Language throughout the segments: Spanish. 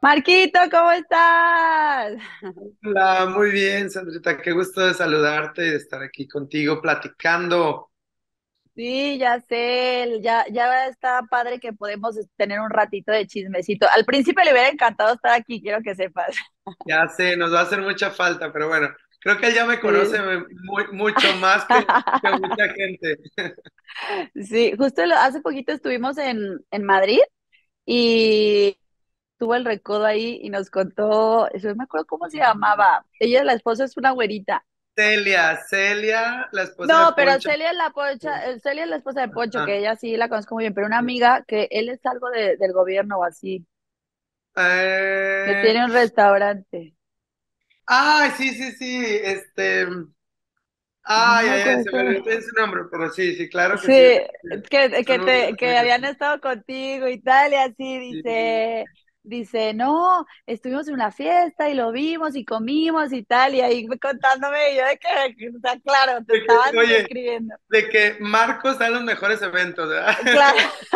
Marquito, ¿cómo estás? Hola, muy bien, Sandrita, qué gusto de saludarte y de estar aquí contigo platicando. Sí, ya sé, ya está padre que podemos tener un ratito de chismecito. Al principio le hubiera encantado estar aquí, quiero que sepas. Ya sé, nos va a hacer mucha falta, pero bueno, creo que él ya me conoce Sí. mucho más que mucha gente. Sí, justo hace poquito estuvimos en Madrid y tuvo el recodo ahí y nos contó, eso no me acuerdo cómo se llamaba. Ella, la esposa, es una güerita. Celia, la esposa de No, pero Poncho. Celia es Celia es la esposa de Poncho, que Ah, ella sí la conozco muy bien, pero una amiga que él es algo del gobierno o así. Que eh, tiene un restaurante. ay, sí, sí, sí, Ay, no ay, me ay, ay, acuerdo se me cómo. olvidó su nombre, pero sí, sí, claro que Sí, sí, que, son muy buenos que amigos. habían estado contigo y tal, y así Sí. dice, no, estuvimos en una fiesta y lo vimos y comimos y tal, y ahí fue contándome, y yo de que, o sea, claro, te estaban Oye, describiendo. de que Marcos da los mejores eventos, ¿verdad? Claro,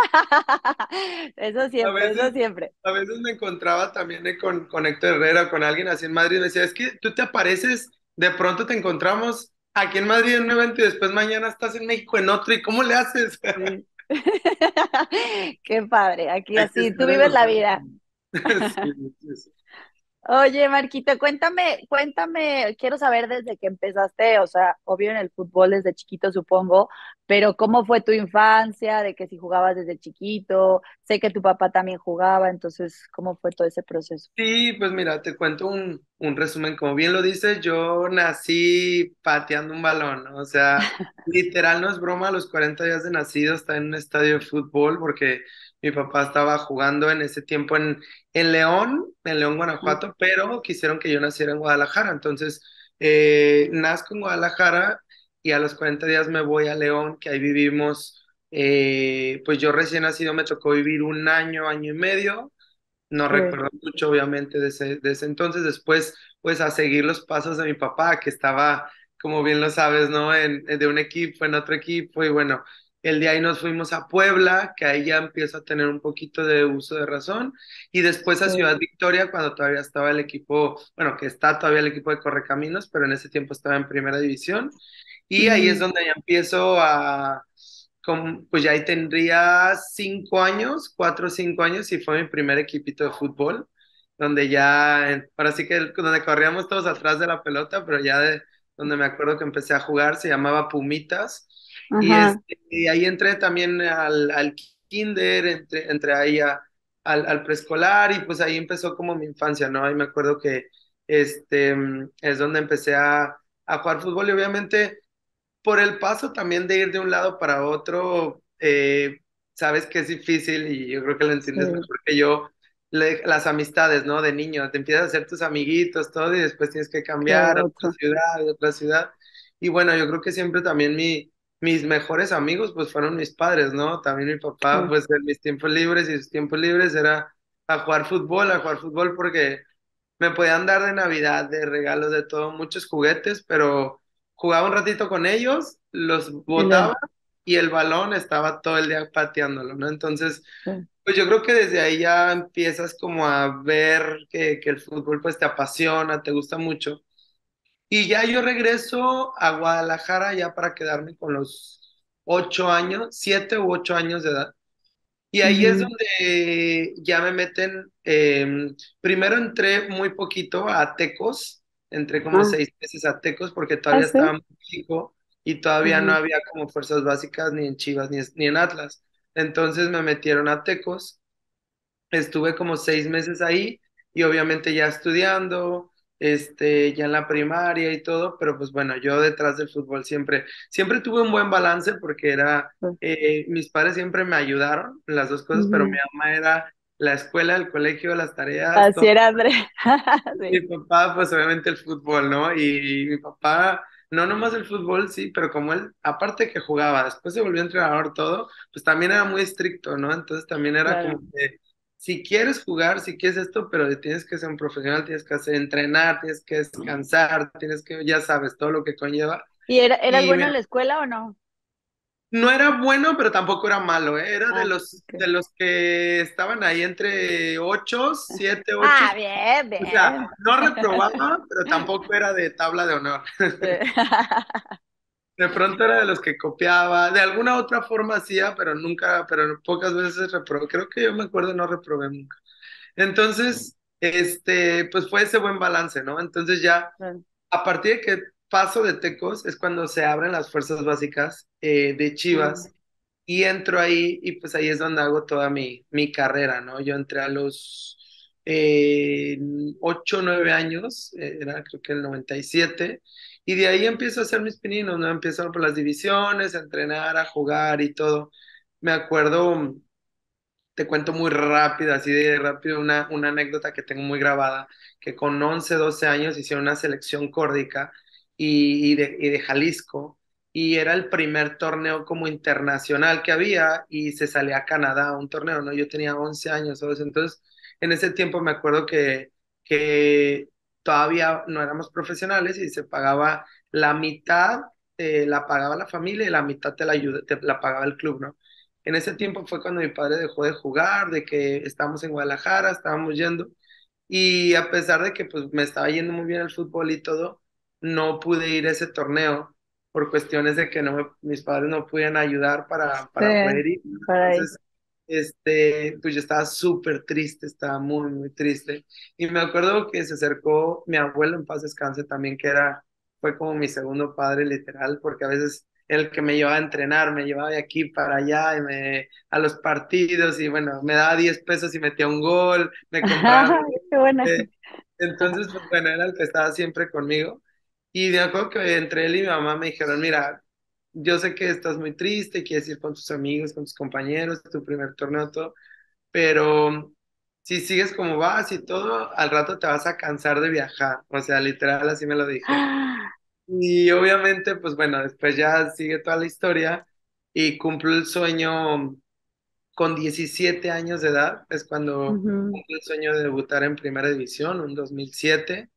A eso veces, siempre. a veces me encontraba también con Héctor Herrera o con alguien así en Madrid. Me decía, es que tú te apareces, de pronto te encontramos aquí en Madrid en un evento y después mañana estás en México en otro. ¿Y cómo le haces? Sí. Qué padre, aquí Hay que así, tú estar en vives los la dos. vida. Sí, sí, sí. Oye, Marquito, cuéntame, quiero saber desde que empezaste, o sea, obvio en el fútbol desde chiquito, supongo, pero ¿cómo fue tu infancia? De que si jugabas desde chiquito, sé que tu papá también jugaba, entonces, ¿cómo fue todo ese proceso? Sí, pues mira, te cuento un resumen. Como bien lo dices, yo nací pateando un balón, ¿no? O sea, literal no es broma, a los 40 días de nacido estaba en un estadio de fútbol porque mi papá estaba jugando en ese tiempo en León, Ah, Guanajuato, pero quisieron que yo naciera en Guadalajara. Entonces, nazco en Guadalajara y a los 40 días me voy a León, que ahí vivimos, pues yo recién nacido me tocó vivir un año, año y medio. No sí, recuerdo mucho, obviamente, de ese entonces. Después, pues, a seguir los pasos de mi papá, que estaba, como bien lo sabes, ¿no? De un equipo, en otro equipo. Y bueno, el día ahí nos fuimos a Puebla, que ahí ya empiezo a tener un poquito de uso de razón. Y después a sí. Ciudad Victoria, cuando todavía estaba el equipo, bueno, que está todavía el equipo de Correcaminos, pero en ese tiempo estaba en primera división. Y ahí es Mm, donde ya empiezo pues ya ahí tendría 5 años, 4 o 5 años, y fue mi primer equipito de fútbol, donde ya, ahora sí que donde corríamos todos atrás de la pelota, pero ya donde me acuerdo que empecé a jugar, se llamaba Pumitas, ajá, y ahí entré también al kinder, entré ahí al preescolar, y pues ahí empezó como mi infancia, ¿no? Ahí me acuerdo que es donde empecé a jugar fútbol, y obviamente por el paso también de ir de un lado para otro, sabes que es difícil y yo creo que lo entiendes sí, mejor que yo, las amistades, ¿no? De niño, te empiezas a hacer tus amiguitos, todo, y después tienes que cambiar a claro, otra otro. ciudad, a otra ciudad. Y bueno, yo creo que siempre también mis mejores amigos, pues fueron mis padres, ¿no? También mi papá, Sí, pues en mis tiempos libres y sus tiempos libres era a jugar fútbol porque me podían dar de Navidad, de regalos, de todo, muchos juguetes, pero jugaba un ratito con ellos, los y botaba y el balón estaba todo el día pateándolo, ¿no? Entonces, sí, pues yo creo que desde ahí ya empiezas como a ver que el fútbol pues te apasiona, te gusta mucho. Y ya yo regreso a Guadalajara ya para quedarme con los 8 años, 7 u 8 años de edad. Y ahí es ujú, donde ya me meten, primero entré muy poquito a Tecos, entré como ah, 6 meses a Tecos porque ah, todavía sí, estaba muy chico y todavía no ajá, había como fuerzas básicas ni en Chivas ni en Atlas. Entonces me metieron a Tecos. Estuve como 6 meses ahí y obviamente ya estudiando, ya en la primaria y todo, pero pues bueno, yo detrás del fútbol siempre tuve un buen balance porque sí, mis padres siempre me ayudaron en las dos cosas, pero mi ujú. mamá era la escuela, el colegio, las tareas, Así todo. era, André. Mi Sí. papá, pues obviamente el fútbol, ¿no? Y mi papá, no nomás el fútbol, sí, pero como él, aparte que jugaba, después se volvió entrenador, todo, pues también era muy estricto, ¿no? Entonces también era como Claro. que, si quieres jugar, si quieres esto, pero tienes que ser un profesional, tienes que hacer entrenar, tienes que descansar, tienes que, ya sabes, todo lo que conlleva. ¿Y eras Y bueno en la escuela o no? No era bueno, pero tampoco era malo, ¿eh? Era Ah, de ok. los que estaban ahí entre 8, 7, 8. Ah, bien, O sea, bien. no reprobaba, pero tampoco era de tabla de honor. Sí. De pronto era de los que copiaba, de alguna otra forma hacía, pero nunca, pero pocas veces reprobé. Creo que yo me acuerdo, no reprobé nunca. Entonces, pues fue ese buen balance, ¿no? Entonces ya, a partir de que paso de Tecos, es cuando se abren las fuerzas básicas de Mm, Chivas y entro ahí y pues ahí es donde hago toda mi carrera, ¿no? Yo entré a los 8, 9 años, era creo que el 97, y de ahí empiezo a hacer mis pininos, ¿no? Empiezo por las divisiones, a entrenar, a jugar y todo. Me acuerdo, te cuento muy rápido, así de rápido, una anécdota que tengo muy grabada, que con 11 12 años hicieron una selección córdica y de Jalisco, y era el primer torneo como internacional que había, y se salía a Canadá a un torneo, ¿no? Yo tenía 11 años, ¿sabes? Entonces, en ese tiempo me acuerdo que todavía no éramos profesionales y se pagaba la mitad, la pagaba la familia y la mitad te la pagaba el club, ¿no? En ese tiempo fue cuando mi padre dejó de jugar, de que estábamos en Guadalajara, estábamos yendo, y a pesar de que pues me estaba yendo muy bien el fútbol y todo, no pude ir a ese torneo por cuestiones de que mis padres no pudieran ayudar sí, para poder ir. por ahí. Entonces, pues yo estaba súper triste, estaba muy, muy triste. Y me acuerdo que se acercó mi abuelo en paz descanse también, fue como mi segundo padre literal, porque a veces el que me llevaba a entrenar, me llevaba de aquí para allá a los partidos y bueno, me daba 10 pesos y metía un gol, me compraba Qué buena. eh, entonces, pues bueno, era el que estaba siempre conmigo. Y de acuerdo que entre él y mi mamá me dijeron, mira, yo sé que estás muy triste, quieres ir con tus amigos, con tus compañeros, tu primer torneo, todo, pero si sigues como vas y todo, al rato te vas a cansar de viajar. O sea, literal, así me lo dijeron. Y obviamente, pues bueno, después ya sigue toda la historia y cumplo el sueño con 17 años de edad, es cuando Ujú, cumplo el sueño de debutar en Primera División, un 2007.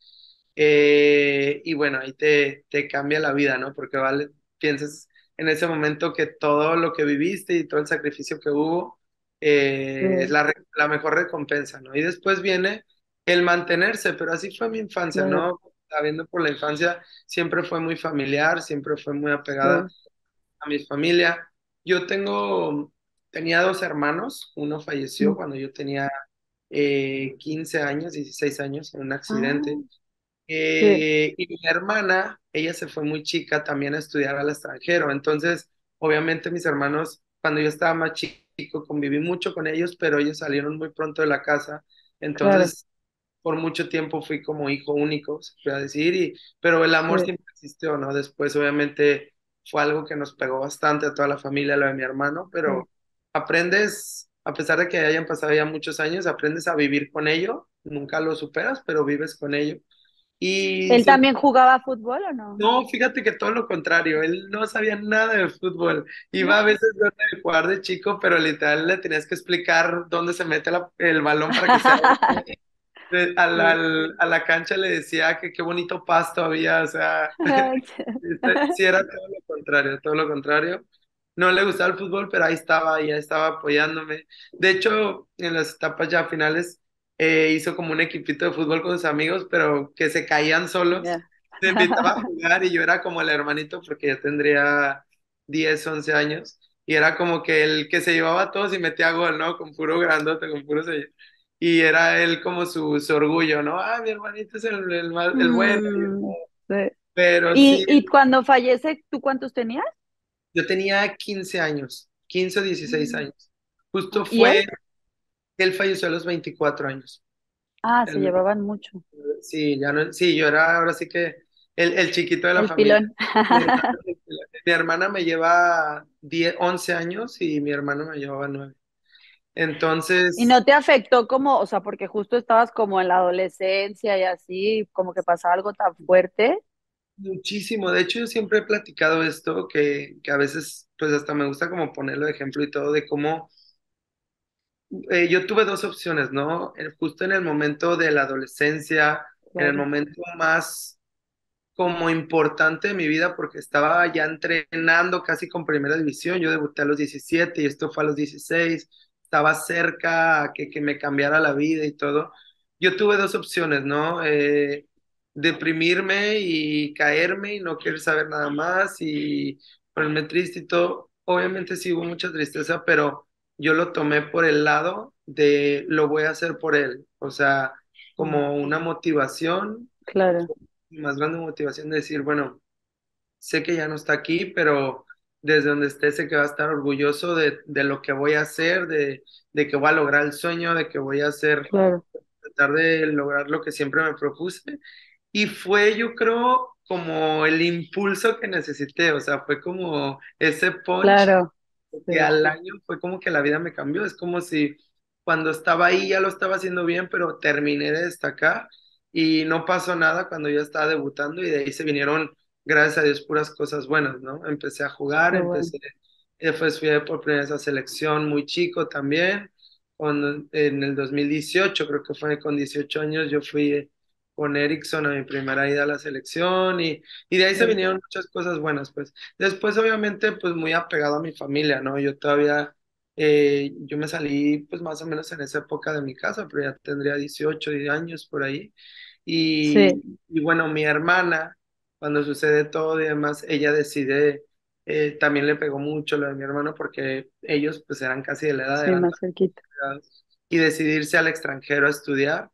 Y bueno, ahí te cambia la vida, ¿no? Porque vale, piensas en ese momento que todo lo que viviste y todo el sacrificio que hubo es sí, la mejor recompensa, ¿no? Y después viene el mantenerse, pero así fue mi infancia, claro, ¿no? Sabiendo por la infancia, siempre fue muy familiar, siempre fue muy apegada sí, a mi familia. Yo tenía dos hermanos, uno falleció mm, cuando yo tenía 15 años, 16 años en un accidente. ah, sí, Y mi hermana, ella se fue muy chica también a estudiar al extranjero. Entonces, obviamente mis hermanos, cuando yo estaba más chico, conviví mucho con ellos, pero ellos salieron muy pronto de la casa. claro, Entonces, por mucho tiempo fui como hijo único, se puede decir, pero el amor sí, siempre existió, ¿no? Después, obviamente, fue algo que nos pegó bastante a toda la familia, lo de mi hermano, sí. pero aprendes, a pesar de que hayan pasado ya muchos años, aprendes a vivir con ello, nunca lo superas, pero vives con ello. Y ¿Él siempre, también jugaba fútbol o no? no, fíjate que todo lo contrario, él no sabía nada de fútbol. No. Iba a veces a jugar de chico, pero literal le tenías que explicar dónde se mete el balón para que sea Sí. a la cancha le decía que qué bonito pasto había, o sea, sí era todo lo contrario, todo lo contrario. No le gustaba el fútbol, pero ahí estaba, ya estaba apoyándome. De hecho, en las etapas ya finales, hizo como un equipito de fútbol con sus amigos, pero que se caían solos. Ya. Me invitaba a jugar y yo era como el hermanito porque ya tendría 10 11 años. Y era como que el que se llevaba a todos y metía gol, ¿no? Con puro grandote, con puro sello. Y era él como su orgullo, ¿no? Ah, mi hermanito es el bueno. Mm, sí. Pero sí, ¿Y cuando fallece, tú cuántos tenías? yo tenía 15 años, 15 o 16 Mm. años. Justo ¿Y él? él falleció a los 24 años. Ah, se Él- llevaban mucho. sí, ya no, sí, yo era ahora sí que el chiquito de la El familia. pilón. Mi hermana me lleva 10 11 años y mi hermano me llevaba 9. ¿Y Entonces, no te afectó como, o sea, porque justo estabas como en la adolescencia y así, como que pasaba algo tan fuerte? muchísimo. De hecho, yo siempre he platicado esto, que a veces, pues hasta me gusta como ponerlo de ejemplo y todo, de cómo yo tuve dos opciones, ¿no? Justo en el momento de la adolescencia, en el Claro. momento más como importante de mi vida porque estaba ya entrenando casi con primera división. Yo debuté a los 17 y esto fue a los 16. Estaba cerca a que me cambiara la vida y todo. Yo tuve dos opciones, ¿no? Deprimirme y caerme y no querer saber nada más y ponerme triste y todo. Obviamente sí hubo mucha tristeza, pero yo lo tomé por el lado de lo voy a hacer por él. O sea, Mm, como una motivación, claro, mi más grande motivación de decir, bueno, sé que ya no está aquí, pero desde donde esté sé que va a estar orgulloso de lo que voy a hacer, de que voy a lograr el sueño, de que voy a hacer, claro, tratar de lograr lo que siempre me propuse. Y fue, yo creo, como el impulso que necesité, o sea, fue como ese punch claro. que Sí, al año fue como que la vida me cambió. Es como si cuando estaba ahí ya lo estaba haciendo bien, pero terminé de destacar y no pasó nada cuando yo estaba debutando y de ahí se vinieron, gracias a Dios, puras cosas buenas, ¿no? Empecé a jugar, qué bueno. después fui por primera vez a selección muy chico también, en el 2018, creo que fue con 18 años, yo fui con Ericsson a mi primera ida a la selección y de ahí se Sí, vinieron muchas cosas buenas, pues. Después, obviamente, pues muy apegado a mi familia, ¿no? Yo todavía, yo me salí pues más o menos en esa época de mi casa, pero ya tendría 18 años por ahí. sí, Y bueno, mi hermana, cuando sucede todo y demás, ella decide, también le pegó mucho lo de mi hermano porque ellos pues eran casi de la edad, sí, eran más cerquita. y decidirse al extranjero a estudiar,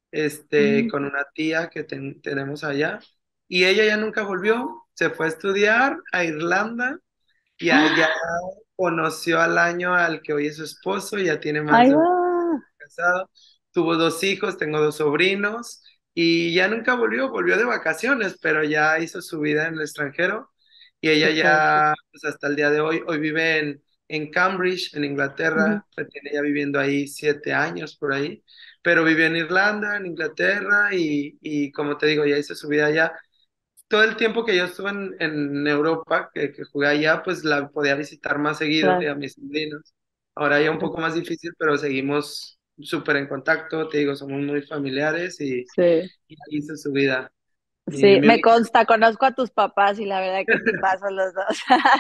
Mm. con una tía que tenemos allá. Y ella ya nunca volvió, se fue a estudiar a Irlanda y allá ¡Ah! conoció al año al que hoy es su esposo, ya tiene más Ahí de va. un casado, tuvo dos hijos, tengo dos sobrinos y ya nunca volvió, volvió de vacaciones, pero ya hizo su vida en el extranjero y ella Qué padre. ya, pues hasta el día de hoy vive en Cambridge, en Ujú, Inglaterra, pues tiene ya viviendo ahí 7 años por ahí, pero vivió en Irlanda, en Inglaterra y como te digo, ya hizo su vida allá. Todo el tiempo que yo estuve en Europa, que jugué allá, pues la podía visitar más seguido y claro, a mis sobrinos. Ahora ya un claro. poco más difícil, pero seguimos súper en contacto, te digo, somos muy familiares Sí. y ahí hizo su vida. Sí, Mi me única consta, conozco a tus papás y la verdad que tipazos los dos.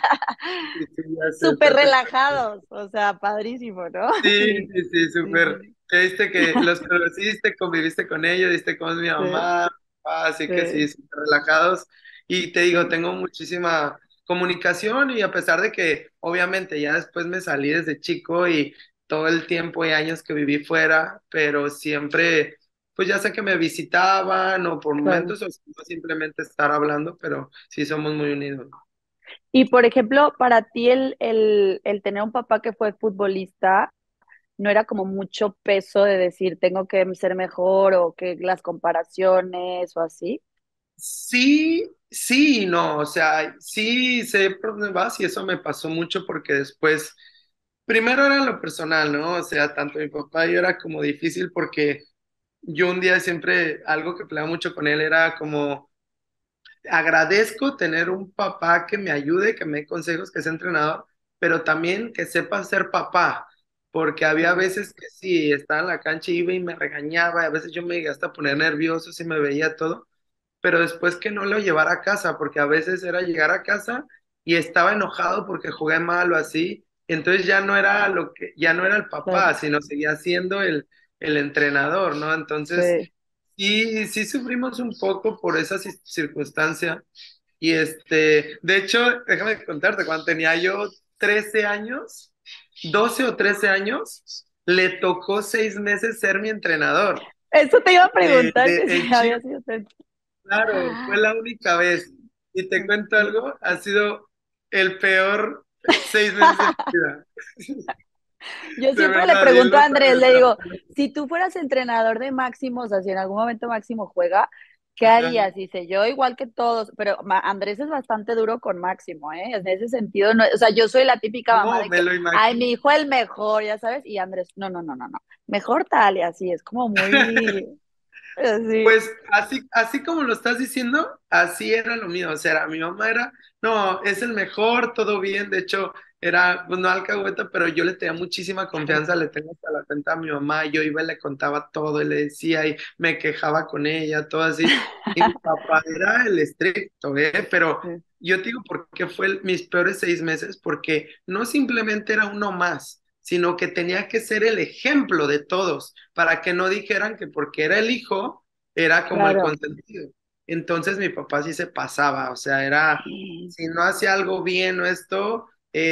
ya sé, está Súper espectacular. relajados, o sea, padrísimo, ¿no? Sí, Sí, sí, sí, sí, súper. sí, Que viste que los conociste, conviviste con ellos, viste cómo es mi sí, mamá, así que sí, sí, súper relajados. Y te digo, sí, tengo muchísima comunicación y a pesar de que obviamente ya después me salí desde chico y todo el tiempo y años que viví fuera, pero siempre, pues ya sé que me visitaban o por claro. momentos o simplemente estar hablando, pero sí somos muy unidos. Y por ejemplo, para ti el tener un papá que fue futbolista, ¿no era como mucho peso de decir tengo que ser mejor o que las comparaciones o así? Sí, sí, y no, o sea, sí sé por dónde vas y eso me pasó mucho porque después, primero era lo personal, ¿no? O sea, tanto mi papá y yo era como difícil porque yo un día siempre, algo que peleaba mucho con él era como, agradezco tener un papá que me ayude, que me dé consejos, que sea entrenador, pero también que sepa ser papá, porque había Claro, veces que sí, estaba en la cancha y iba y me regañaba, y a veces yo me llegué hasta a poner nervioso si me veía todo pero después que no lo llevara a casa, porque a veces era llegar a casa y estaba enojado porque jugué mal o así, y entonces ya no era ya no era el claro, papá, sino seguía siendo el entrenador, ¿no? Entonces, sí. sí, sí sufrimos un poco por esa circunstancia. Y de hecho, déjame contarte, cuando tenía yo 13 años, 12 o 13 años, le tocó 6 meses ser mi entrenador Eso te iba a preguntar que en si Chivas. había sido tan... Claro, fue la única vez. Y te cuento Ok. algo, ha sido el peor 6 meses de mi vida. Yo De siempre le verdad, y él pregunto lo a sabe, Andrés, le pero... digo, si tú fueras entrenador de Máximo, o sea, si en algún momento Máximo juega, ¿qué Ajá. harías? Dice, yo igual que todos, pero Andrés es bastante duro con Máximo, ¿eh? En ese sentido, no, o sea, yo soy la típica mamá No, de me que, lo ay, mi imagino. hijo el mejor, ya sabes, y Andrés, no, no, no, no, no, mejor tal y así, es como muy, así, Pues así como lo estás diciendo, así era lo mío. O sea, mi mamá era, no, es el mejor, todo bien. De hecho, era, pues no alcahueta, pero yo le tenía muchísima confianza, le tengo hasta la cuenta a mi mamá, yo iba y le contaba todo y le decía y me quejaba con ella, todo así. Y mi papá era el estricto, ¿eh? Pero Sí, yo te digo por qué fue mis peores 6 meses, porque no simplemente era uno más, sino que tenía que ser el ejemplo de todos, para que no dijeran que porque era el hijo, era como el claro. consentido. Entonces mi papá sí se pasaba, o sea, era, si no hacía algo bien o esto,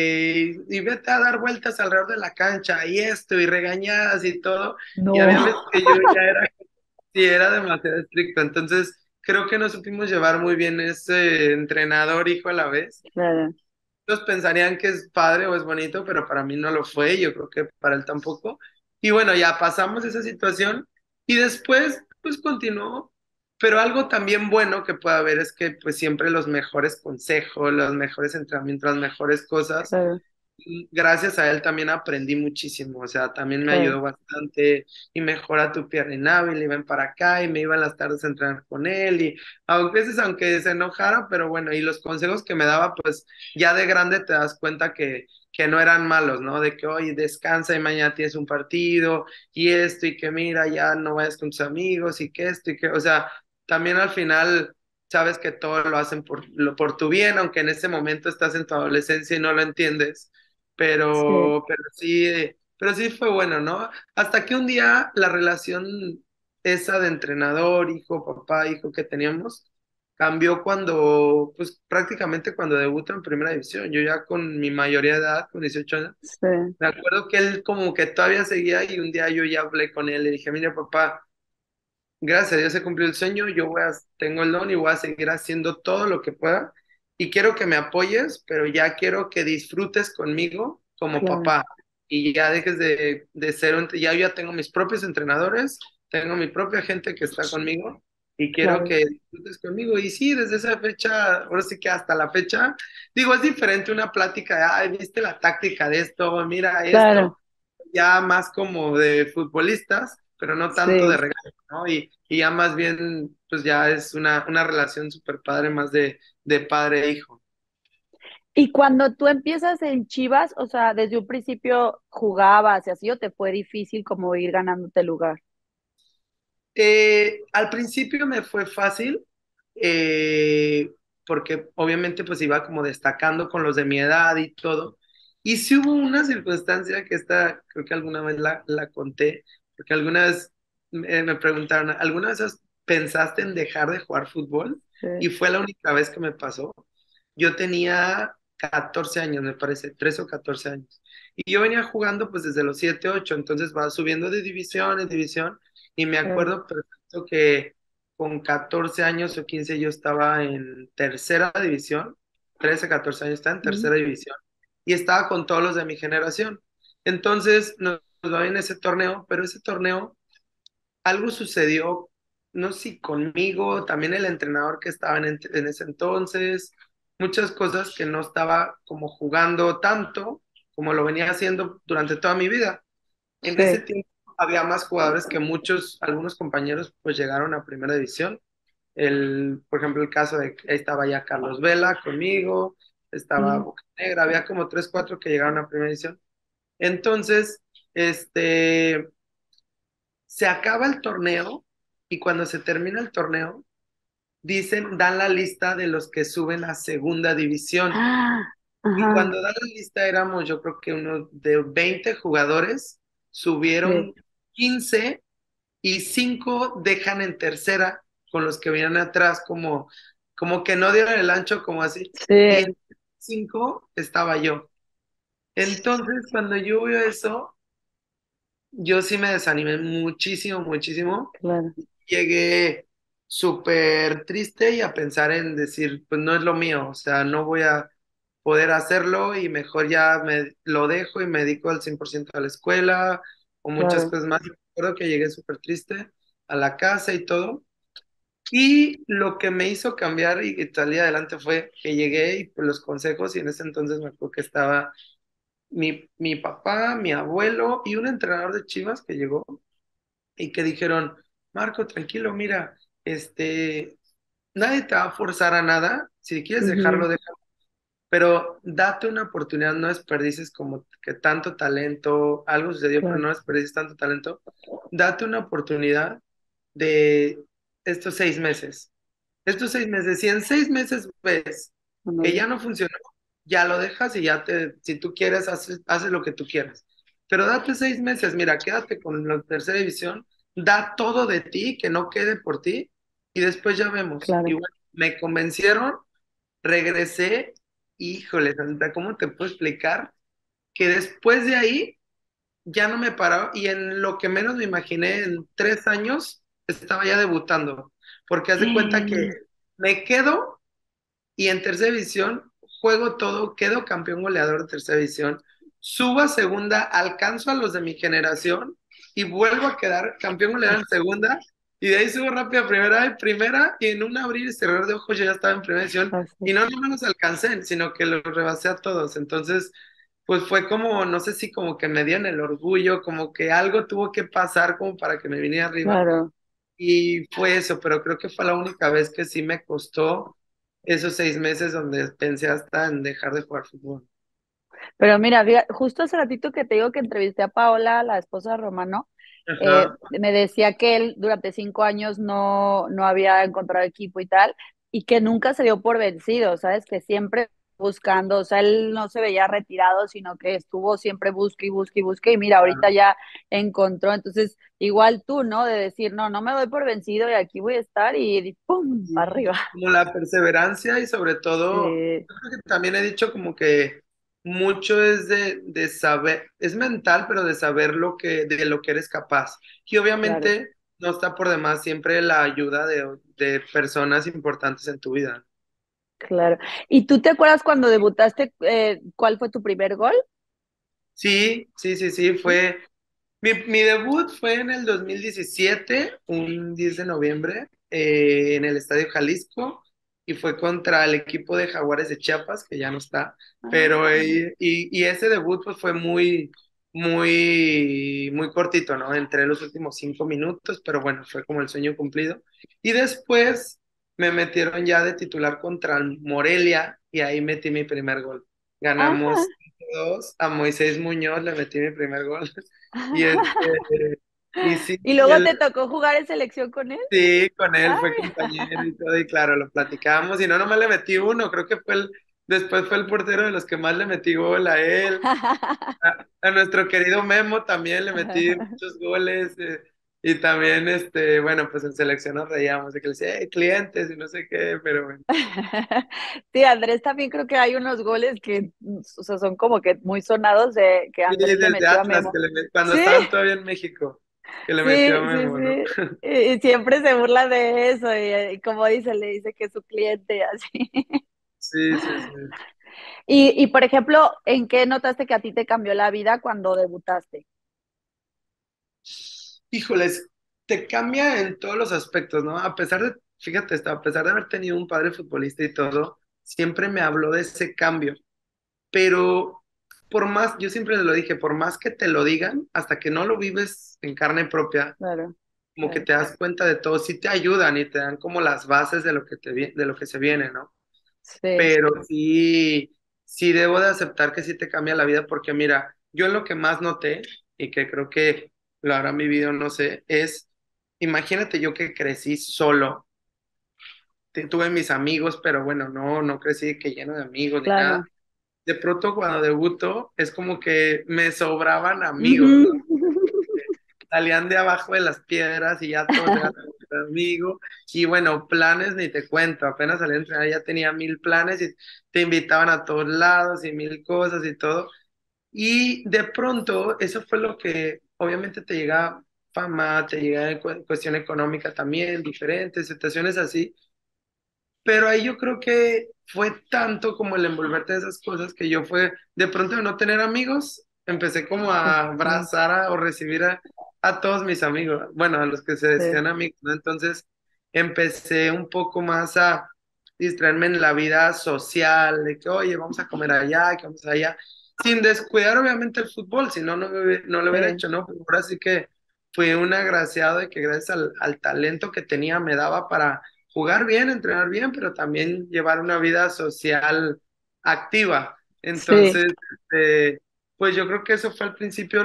y vete a dar vueltas alrededor de la cancha y esto, y regañadas y todo, y había No. veces que yo ya era, sí, era demasiado estricto, entonces creo que no supimos llevar muy bien ese entrenador hijo a la vez. Claro, Todos pensarían que es padre o es bonito, pero para mí no lo fue, yo creo que para él tampoco. Y bueno, ya pasamos esa situación y después, pues continuó. Pero algo también bueno que puede haber es que pues siempre los mejores consejos, los mejores entrenamientos, las mejores cosas claro, gracias a él también aprendí muchísimo, o sea, también me claro. ayudó bastante y mejora tu pierna inhábil y ven para acá y me iba en las tardes a entrenar con él y a veces aunque se enojara, pero bueno, y los consejos que me daba, pues ya de grande te das cuenta que no eran malos, ¿no? De que hoy descansa y mañana tienes un partido y esto y que mira, ya no vayas con tus amigos y que esto y que, o sea, también al final... Sabes que todo lo hacen por tu bien, aunque en ese momento estás en tu adolescencia y no lo entiendes, Sí, pero sí fue bueno, ¿no? Hasta que un día la relación esa de entrenador, hijo, papá, hijo que teníamos, cambió cuando, pues prácticamente cuando debutó en primera división. Yo ya con mi mayoría de edad, con 18 años, sí, me acuerdo que él como que todavía seguía y un día yo ya hablé con él, le dije, mira papá, gracias a Dios se cumplió el sueño, tengo el don y voy a seguir haciendo todo lo que pueda y quiero que me apoyes, pero ya quiero que disfrutes conmigo como claro, papá y ya dejes de ser, ya yo ya tengo mis propios entrenadores, tengo mi propia gente que está conmigo y quiero claro, que disfrutes conmigo. Y sí, desde esa fecha, ahora sí que hasta la fecha, digo, es diferente una plática de, ay, viste la táctica de esto, mira esto, claro, ya más como de futbolistas, pero no tanto de sí. regalo, ¿no? Y ya más bien, pues ya es una relación súper padre, más de padre e hijo. Y cuando tú empiezas en Chivas, o sea, desde un principio jugabas y así, o te fue difícil como ir ganándote lugar. Al principio me fue fácil, porque obviamente pues iba como destacando con los de mi edad y todo. Y sí hubo una circunstancia que esta, creo que alguna vez la conté, porque alguna vez me preguntaron, ¿alguna vez pensaste en dejar de jugar fútbol? Y Sí. fue la única vez que me pasó. Yo tenía 14 años, me parece, 13 o 14 años. Y yo venía jugando pues desde los 7 8 entonces va subiendo de división en división. Y me Claro. acuerdo perfecto que con 14 años o 15 yo estaba en tercera división, 13 14 años estaba en Mm. tercera división y estaba con todos los de mi generación. Entonces nos va bien ese torneo, pero ese torneo algo sucedió, no sé si conmigo, también el entrenador que estaba en ese entonces, muchas cosas que no estaba como jugando tanto como lo venía haciendo durante toda mi vida. En ese Sí. tiempo había más jugadores que muchos, algunos compañeros pues llegaron a primera división. Por ejemplo, el caso de que ahí estaba ya Carlos Vela conmigo, estaba Mm. Boca Negra, había como tres, cuatro que llegaron a primera división. Entonces, este, se acaba el torneo y cuando se termina el torneo, dan la lista de los que suben a segunda división. Ah, Y ajá, cuando dan la lista éramos, yo creo que unos de 20 jugadores, sí, subieron 15 y 5 dejan en tercera con los que vienen atrás, como que no dieron el ancho, como así. Y sí, en 5 estaba yo. Entonces, cuando yo veo eso, yo sí me desanimé muchísimo, muchísimo. claro, Llegué súper triste y a pensar en decir, pues no es lo mío, o sea, no voy a poder hacerlo y mejor ya me lo dejo y me dedico al 100% a la escuela o muchas claro. cosas más. Recuerdo que llegué súper triste a la casa y todo. Y lo que me hizo cambiar y salir adelante fue que llegué y pues, los consejos y en ese entonces me acuerdo que estaba mi papá, mi abuelo y un entrenador de Chivas que llegó y que dijeron, Marco, tranquilo, mira, nadie te va a forzar a nada, si quieres dejarlo, Ujú. déjalo, pero date una oportunidad, no desperdices como que tanto talento, algo sucedió, pero Claro. no desperdices tanto talento, date una oportunidad de estos 6 meses. Estos 6 meses, si en 6 meses ves que Ándale. ya no funcionó, ya lo dejas y si tú quieres, haces lo que tú quieras. Pero date 6 meses, mira, quédate con la tercera división, da todo de ti, que no quede por ti, y después ya vemos. Y Claro. bueno, me convencieron, regresé, híjole, Santa, ¿cómo te puedo explicar? Que después de ahí ya no me paraba y en lo que menos me imaginé, en 3 años, estaba ya debutando, porque haz de cuenta que me quedo y en tercera división juego todo, quedo campeón goleador de tercera división, subo a segunda, alcanzo a los de mi generación y vuelvo a quedar campeón goleador en segunda y de ahí subo rápido a primera y en un abrir y cerrar de ojos yo ya estaba en primera división y Así. no los alcancé, sino que los rebasé a todos. Entonces, pues fue como, no sé si como que me dieron el orgullo, como que algo tuvo que pasar como para que me viniera arriba Claro. y fue eso, pero creo que fue la única vez que sí me costó esos 6 meses donde pensé hasta en dejar de jugar fútbol. Pero mira, justo hace ratito que te digo que entrevisté a Paola, la esposa de Romano, Ajá, me decía que él durante 5 años no había encontrado equipo y tal, y que nunca se dio por vencido, ¿sabes? Que siempre buscando, o sea, él no se veía retirado, sino que estuvo siempre busque y busque y busque, y mira, ahorita claro. ya encontró, entonces, igual tú, ¿no? De decir, no, no me doy por vencido y aquí voy a estar y ¡pum! Para Y arriba. como la perseverancia y sobre todo, Sí, yo creo que también he dicho como que mucho es de saber, es mental, pero de saber de lo que eres capaz. Y claro. obviamente no está por demás siempre la ayuda de personas importantes en tu vida. Claro. ¿Y tú te acuerdas cuando debutaste, cuál fue tu primer gol? Sí, sí, sí, sí, Sí. mi debut fue en el 2017, un 10 de noviembre, en el Estadio Jalisco, y fue contra el equipo de Jaguares de Chiapas, que ya no está, pero Ah, y ese debut pues fue muy, muy, muy cortito, ¿no? Entre los últimos 5 minutos, pero bueno, fue como el sueño cumplido. Y después me metieron ya de titular contra el Morelia, y ahí metí mi primer gol. ah. Ganamos 2 a Moisés Muñoz le metí mi primer gol. Y y sí, ¿Y y luego te tocó jugar en selección con él? sí, con él fue Ay. compañero y todo, y claro, lo platicábamos, y no nomás le metí uno, creo que después fue el portero de los que más le metí gol a él, a nuestro querido Memo también le metí muchos goles, y también, bueno, pues en selección nos reíamos de que le decía, clientes y no sé qué, pero bueno. Sí, Andrés también creo que hay unos goles que, o sea, son como que muy sonados de que Sí, Andrés le desde metió a Atlas, Memo. cuando Sí, estaban todavía en México, que le metió a sí, sí, Memo, ¿no? sí. Y siempre se burla de eso y como dice, le dice que es su cliente así. Sí, sí, sí. Y por ejemplo, ¿en qué notaste que a ti te cambió la vida cuando debutaste? Híjoles, te cambia en todos los aspectos, ¿no? Fíjate esto, a pesar de haber tenido un padre futbolista y todo, siempre me habló de ese cambio, pero yo siempre lo dije, por más que te lo digan, hasta que no lo vives en carne propia, Claro, como que claro. te das cuenta de todo, sí te ayudan y te dan como las bases de de lo que se viene, ¿no? Sí, Pero sí, sí debo de aceptar que sí te cambia la vida porque mira, yo lo que más noté y que creo que lo habrá vivido, no sé, imagínate yo que crecí solo, tuve mis amigos, pero bueno, no crecí que lleno de amigos ni nada. claro. De pronto cuando debuto es como que me sobraban amigos, ¿no? Ujú. Salían de abajo de las piedras y ya todos eran amigos. Y bueno, planes ni te cuento, apenas salí a entrenar ya tenía 1000 planes y te invitaban a todos lados y 1000 cosas y todo. Y de pronto eso fue lo que obviamente te llega fama, te llega en cuestión económica también, diferentes situaciones así. Pero ahí yo creo que fue tanto como el envolverte de esas cosas que yo fue, de pronto de no tener amigos, empecé como a Sí, abrazar o recibir a todos mis amigos, bueno, a los que se sí, decían amigos, ¿no? Entonces empecé un poco más a distraerme en la vida social, de que, oye, vamos a comer allá, que vamos allá, sin descuidar obviamente el fútbol, si no, no lo hubiera sí. hecho, ¿no? Pero ahora sí que fui un agraciado de que gracias al talento que tenía me daba para jugar bien, entrenar bien, pero también llevar una vida social activa. Sí. Entonces, pues yo creo que eso fue al principio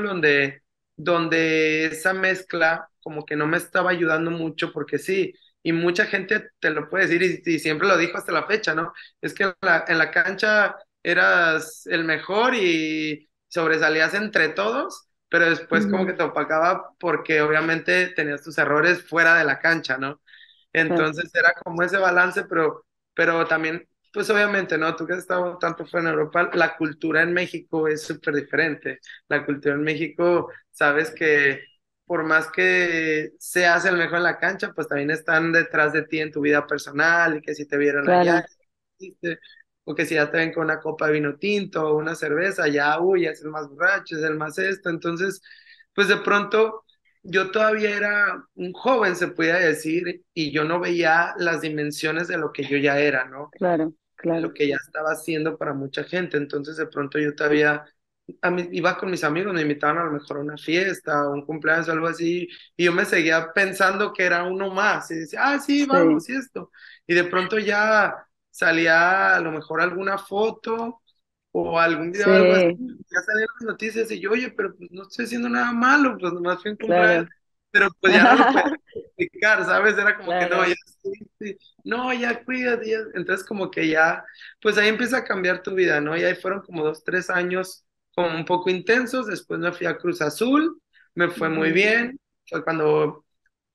donde esa mezcla como que no me estaba ayudando mucho, porque sí, y mucha gente te lo puede decir y siempre lo dijo hasta la fecha, ¿no? Es que en la cancha eras el mejor y sobresalías entre todos, pero después como que Ujú, te opacaba porque obviamente tenías tus errores fuera de la cancha, ¿no? claro, Entonces era como ese balance, pero también, pues obviamente, ¿no? Tú que has estado tanto fuera en Europa, la cultura en México es súper diferente. La cultura en México, sabes que por más que seas el mejor en la cancha, pues también están detrás de ti en tu vida personal y que si te vieron allá, claro. ¿viste? O que si ya te ven con una copa de vino tinto o una cerveza, ya, uy, es el más borracho, es el más esto. Entonces, pues de pronto yo todavía era un joven, se podía decir, y yo no veía las dimensiones de lo que yo ya era, ¿no? Claro, De claro. lo que ya estaba haciendo para mucha gente. Entonces, de pronto yo todavía iba con mis amigos, me invitaban a lo mejor a una fiesta, a un cumpleaños o algo así, y yo me seguía pensando que era uno más, y decía, ah, sí, Sí, vamos, y esto. Y de pronto ya salía a lo mejor alguna foto o algún video, algo así, sí, ya salían las noticias y yo, oye, pero pues no estoy haciendo nada malo, pues nomás fui a un cumpleaños, claro. pero pues ya no lo podía explicar, ¿sabes? Era como que no, Claro, ya sí, sí, no, ya cuídate, ya. Entonces como que ya, pues ahí empieza a cambiar tu vida, ¿no? Y ahí fueron como 2, 3 años como un poco intensos, después me fui a Cruz Azul, me fue muy ujú. bien, fue cuando,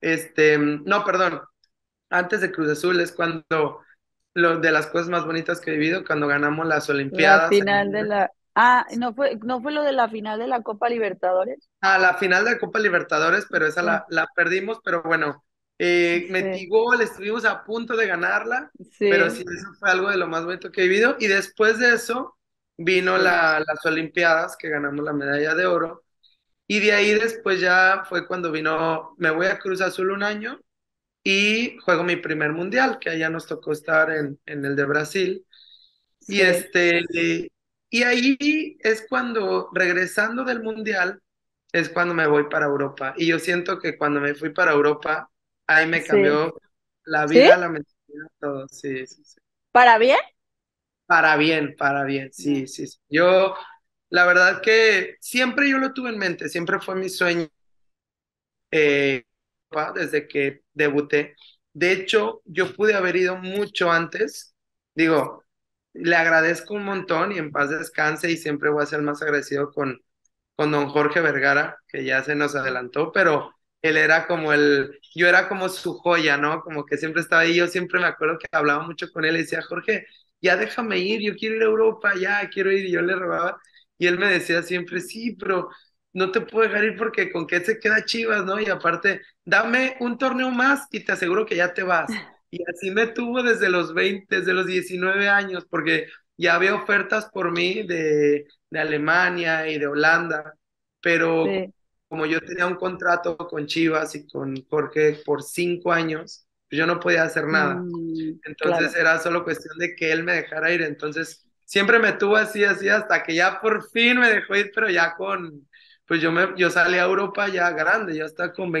no, perdón, antes de Cruz Azul es cuando, de las cosas más bonitas que he vivido, cuando ganamos las La Olimpiadas en final de la... Ah, ¿no fue lo de la final de la Copa Libertadores? a la final de Copa Libertadores, pero esa Sí, la perdimos, pero bueno, sí, metí gol, estuvimos a punto de ganarla, pero sí, sí, eso fue algo de lo más bonito que he vivido. Y después de eso vino sí, las Olimpiadas, que ganamos la medalla de oro. Y de ahí después ya fue cuando vino, me voy a Cruz Azul un año y juego mi primer mundial, que allá nos tocó estar en el de Brasil. Y sí, y ahí es cuando, regresando del mundial, es cuando me voy para Europa. Y yo siento que cuando me fui para Europa, ahí me sí. cambió la ¿Sí? vida, la mentalidad, todo. Sí, sí, sí. ¿Para bien? Para bien, sí, No. sí, sí. Yo, la verdad que siempre yo lo tuve en mente, siempre fue mi sueño desde que debuté. De hecho, yo pude haber ido mucho antes. Digo, le agradezco un montón y en paz descanse y siempre voy a ser más agradecido con don Jorge Vergara, que ya se nos adelantó, pero él era como yo era como su joya, ¿no? Como que siempre estaba ahí, yo siempre me acuerdo que hablaba mucho con él y decía, Jorge, ya déjame ir, yo quiero ir a Europa, ya quiero ir, y yo le robaba, y él me decía siempre, sí, pero no te puedo dejar ir porque con qué se queda Chivas, ¿no? Y aparte, dame un torneo más y te aseguro que ya te vas. Y así me tuvo desde los 20, desde los 19 años, porque ya había ofertas por mí de Alemania y de Holanda, pero Sí. como yo tenía un contrato con Chivas y con Jorge por 5 años, pues yo no podía hacer nada. Entonces Claro. era solo cuestión de que él me dejara ir. Entonces siempre me tuvo así, así, hasta que ya por fin me dejó ir, pero ya pues yo salí a Europa ya grande, ya estaba con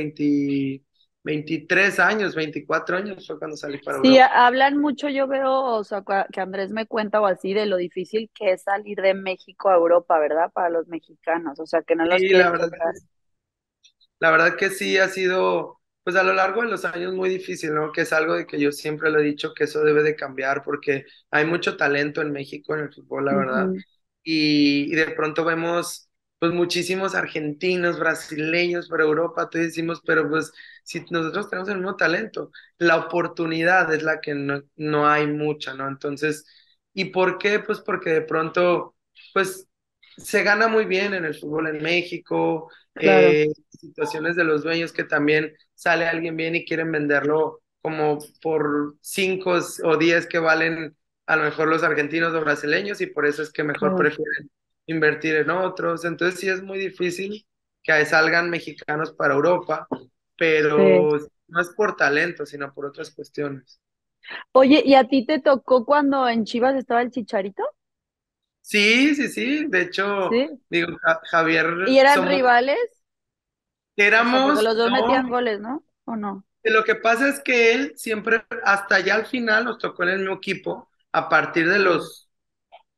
23 años, 24 años fue cuando salí para Sí, Europa. hablan mucho, yo veo, o sea, que Andrés me cuenta o así de lo difícil que es salir de México a Europa, ¿verdad? Para los mexicanos, o sea, que no los Sí, quieren soltar. la verdad que sí ha sido, pues a lo largo de los años muy difícil, ¿no? Que es algo de que yo siempre lo he dicho que eso debe de cambiar porque hay mucho talento en México en el fútbol, la verdad. Ujú, Y de pronto vemos pues muchísimos argentinos, brasileños por Europa, tú decimos, pero pues si nosotros tenemos el mismo talento, la oportunidad es la que no hay mucha, ¿no? Entonces, ¿y por qué? Pues porque de pronto, pues se gana muy bien en el fútbol en México, claro, situaciones de los dueños que también sale alguien bien y quieren venderlo como por 5 o 10 que valen a lo mejor los argentinos o brasileños y por eso es que mejor claro. prefieren invertir en otros. Entonces sí es muy difícil que salgan mexicanos para Europa, Sí. pero no es por talento, sino por otras cuestiones. Oye, ¿y a ti te tocó cuando en Chivas estaba el Chicharito? Sí, sí, sí. De hecho, Sí. digo, Javier, ¿Y eran somos, rivales? O sea, porque éramos, los dos no. metían goles, ¿no? ¿O no? Lo que pasa es que él siempre, hasta ya al final, nos tocó en el mismo equipo, a partir de Ah, los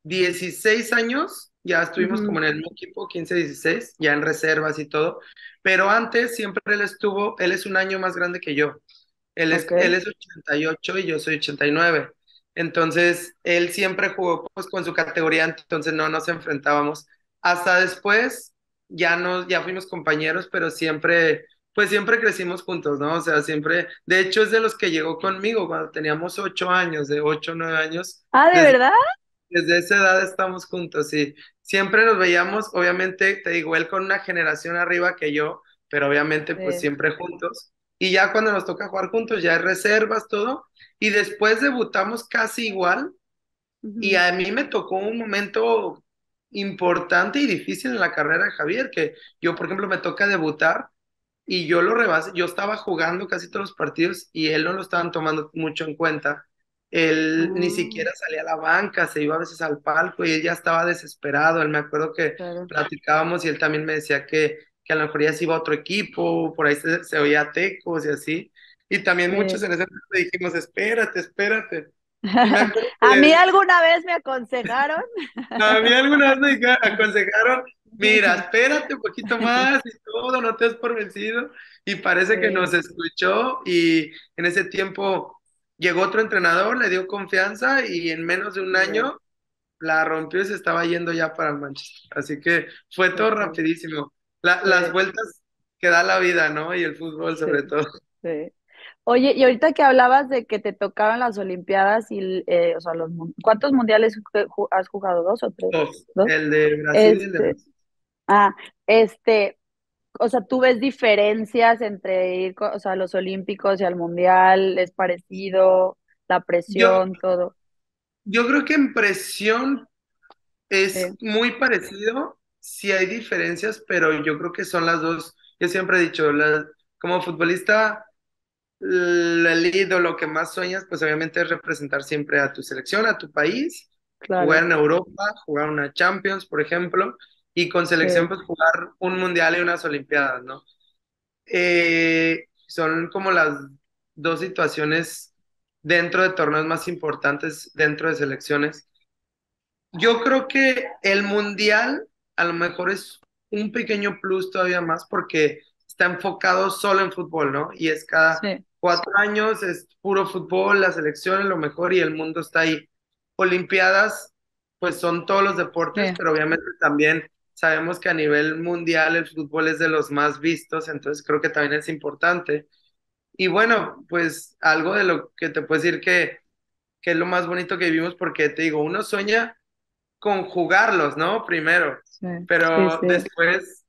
16 años, ya estuvimos como Ujú. en el mismo equipo, 15, 16, ya en reservas y todo, pero antes siempre él es un año más grande que yo. Ok. Él es 88 y yo soy 89. Entonces, él siempre jugó pues con su categoría, entonces no nos enfrentábamos. Hasta después ya fuimos compañeros, pero siempre, pues siempre crecimos juntos, ¿no? O sea, siempre, de hecho es de los que llegó conmigo cuando teníamos 8 años, de 8 o 9 años. Ah, ¿de Desde verdad? desde esa edad estamos juntos, y siempre nos veíamos, obviamente, te digo, él con una generación arriba que yo, pero obviamente pues Sí. siempre juntos. Y ya cuando nos toca jugar juntos, ya hay reservas, todo. Y después debutamos casi igual. Y Ujú. a mí me tocó un momento importante y difícil en la carrera de Javier, que yo, por ejemplo, me toca debutar y yo lo rebasé, yo estaba jugando casi todos los partidos y él no lo estaban tomando mucho en cuenta. Él ni Ah, siquiera salía a la banca, se iba a veces al palco y él ya estaba desesperado. Él me acuerdo que claro. platicábamos y él también me decía que a lo mejor ya se iba a otro equipo, por ahí se oía Tecos y así. Y también muchos Sí. en ese momento dijimos, espérate, espérate. Y me acuerdo A mí que alguna vez me aconsejaron. a mí alguna vez aconsejaron, mira, espérate un poquito más y todo, no te has por vencido. Y parece que Sí, nos escuchó y en ese tiempo llegó otro entrenador, le dio confianza y en menos de un sí, año la rompió y se estaba yendo ya para el Manchester. Así que fue todo súper. rapidísimo. Las Sí, vueltas que da la vida, ¿no? Y el fútbol sí, sobre todo. sí. Oye, y ahorita que hablabas de que te tocaban las Olimpiadas y, o sea, ¿cuántos mundiales has jugado? ¿Dos o tres? Dos, ¿Dos? el de Brasil y el de Este, México. ah, este, o sea, ¿tú ves diferencias entre ir, o sea, a los Olímpicos y al Mundial? ¿Es parecido? La Yo, presión, todo. yo creo que en presión es Sí, muy parecido, sí hay diferencias, pero yo creo que son las dos. Yo siempre he dicho, como futbolista, el ídolo, lo que más sueñas, pues obviamente es representar siempre a tu selección, a tu país, jugar claro, en Europa, jugar una Champions, por ejemplo, y con selección, sí, pues jugar un mundial y unas Olimpiadas, ¿no? Son como las dos situaciones dentro de torneos más importantes, dentro de selecciones. Yo creo que el mundial a lo mejor es un pequeño plus todavía más porque está enfocado solo en fútbol, ¿no? Y es cada sí, 4 años, es puro fútbol, la selección es lo mejor y el mundo está ahí. Olimpiadas, pues son todos los deportes, sí, pero obviamente también sabemos que a nivel mundial el fútbol es de los más vistos, entonces creo que también es importante. Y bueno, pues algo de lo que te puedo decir que es lo más bonito que vivimos porque te digo, uno sueña conjugarlos, ¿no? Primero, sí, sí, pero sí, después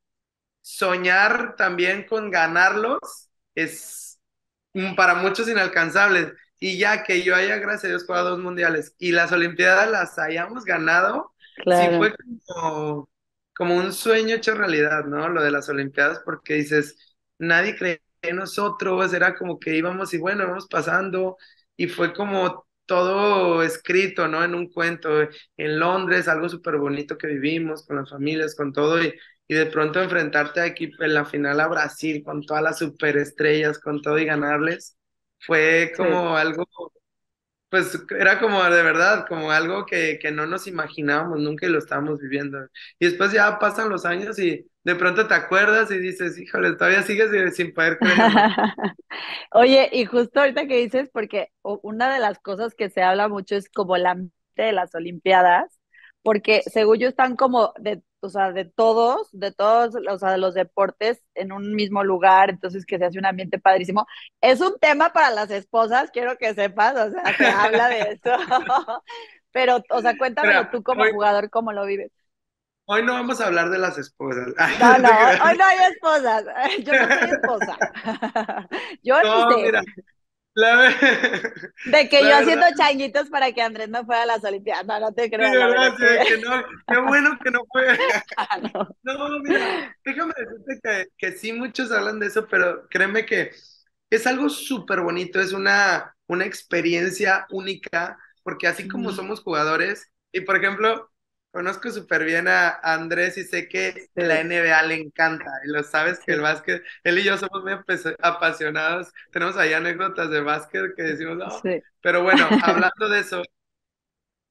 soñar también con ganarlos es para muchos inalcanzables. Y ya que yo haya, gracias a Dios, jugado 2 mundiales y las Olimpiadas las hayamos ganado, sí claro, fue como un sueño hecho realidad, ¿no? Lo de las Olimpiadas, porque dices, nadie cree en nosotros, era como que íbamos y bueno, vamos pasando, y fue como todo escrito, ¿no? En un cuento, en Londres, algo súper bonito que vivimos con las familias, con todo, y de pronto enfrentarte aquí en la final a Brasil con todas las superestrellas, con todo y ganarles, fue sí. como algo, pues era como de verdad, como algo que no nos imaginábamos nunca y lo estábamos viviendo. Y después ya pasan los años y de pronto te acuerdas y dices, híjole, todavía sigues sin poder creerlo. Oye, y justo ahorita que dices, porque una de las cosas que se habla mucho es como la mente de las Olimpiadas, porque según yo están como de, o sea, de todos, o sea, de los deportes en un mismo lugar, entonces que se hace un ambiente padrísimo. Es un tema para las esposas, quiero que sepas, o sea, se habla de eso. Pero, o sea, cuéntamelo Mira, tú como jugador, ¿cómo lo vives? hoy no vamos a hablar de las esposas. Ay, No, no no, te creas. hoy no hay esposas. Yo no soy esposa. Yo ni No, sé. mira, la, ve- De que la yo verdad. haciendo changuitos para que Andrés no fuera a las Olimpiadas. No, no te Sí, creas, la verdad ¿verdad? Sí, que. que no, qué bueno que no fue. Ah, no. No, mira, déjame decirte que sí muchos hablan de eso, pero créeme que es algo súper bonito, es una experiencia única, porque así como Ujú. somos jugadores, y por ejemplo, conozco súper bien a Andrés y sé que la Sí, NBA le encanta, y lo sabes que el sí, básquet, él y yo somos muy apasionados, tenemos ahí anécdotas de básquet que decimos, no, sí. pero bueno, hablando de eso.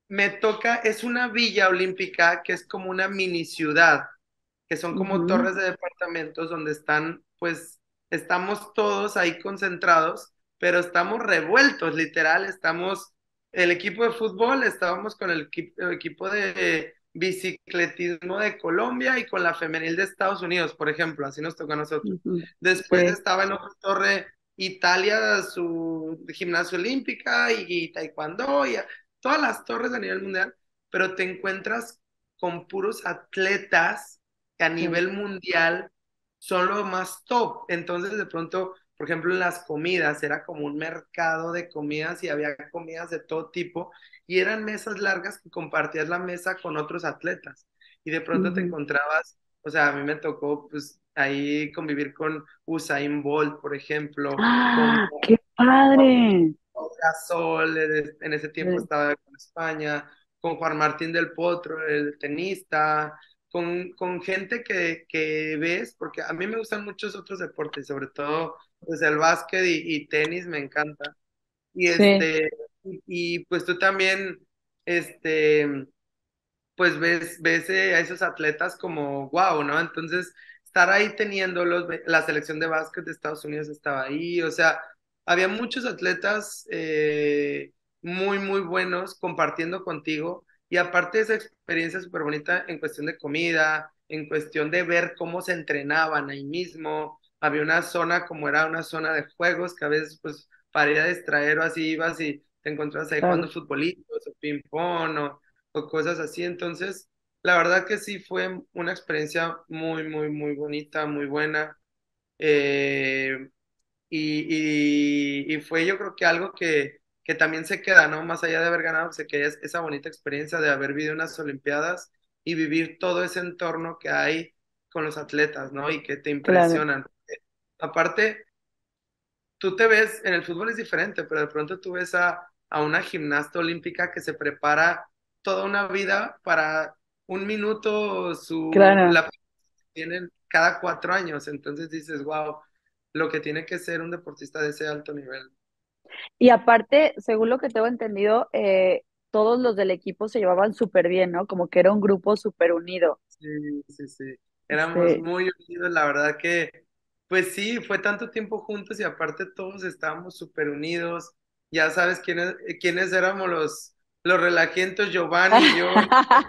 me toca, es una villa olímpica que es como una mini ciudad, que son como Ujú, torres de departamentos donde están, pues, estamos todos ahí concentrados, pero estamos revueltos, literal, estamos, el equipo de fútbol, estábamos con el equipo de bicicletismo de Colombia y con la femenil de Estados Unidos, por ejemplo, así nos tocó a nosotros. ujú. Después Sí, estaba en otra torre Italia, su gimnasia olímpica y taekwondo, y todas las torres a nivel mundial, pero te encuentras con puros atletas que a sí. nivel mundial son lo más top. Entonces, de pronto, por ejemplo, en las comidas, era como un mercado de comidas y había comidas de todo tipo y eran mesas largas que compartías la mesa con otros atletas. Y de pronto te Ujú. encontrabas, o sea, a mí me tocó pues ahí convivir con Usain Bolt, por ejemplo, con ¡Ah, qué padre! Gasol, en ese tiempo Sí, estaba con España, con Juan Martín del Potro, el tenista, con gente que ves, porque a mí me gustan muchos otros deportes, sobre todo pues el básquet y tenis me encanta. Y sí, pues tú también, este, pues ves a esos atletas como wow, ¿no? Entonces, estar ahí teniéndolos, la selección de básquet de Estados Unidos estaba ahí, o sea, había muchos atletas muy, muy buenos compartiendo contigo y aparte de esa experiencia súper bonita en cuestión de comida, en cuestión de ver cómo se entrenaban ahí mismo, había una zona como era una zona de juegos que a veces pues para ir a distraer o así ibas y te encontrabas ahí jugando claro. futbolitos o ping pong o cosas así. Entonces, la verdad que sí fue una experiencia muy, muy, muy bonita, muy buena. Eh, y fue yo creo que algo que también se queda, ¿no? Más allá de haber ganado, se queda esa bonita experiencia de haber vivido unas Olimpiadas y vivir todo ese entorno que hay con los atletas, ¿no? Y que te Claro, impresionan. Aparte, tú te ves, en el fútbol es diferente, pero de pronto tú ves a una gimnasta olímpica que se prepara toda una vida para un minuto, claro. la tienen cada 4 años, entonces dices, wow, lo que tiene que ser un deportista de ese alto nivel. Y aparte, según lo que tengo entendido, todos los del equipo se llevaban súper bien, ¿no? Como que era un grupo súper unido. Sí, sí, sí. Éramos Sí, muy unidos, la verdad que, pues sí, fue tanto tiempo juntos y aparte todos estábamos súper unidos. Ya sabes quiénes éramos los relajientos, Giovanni y yo,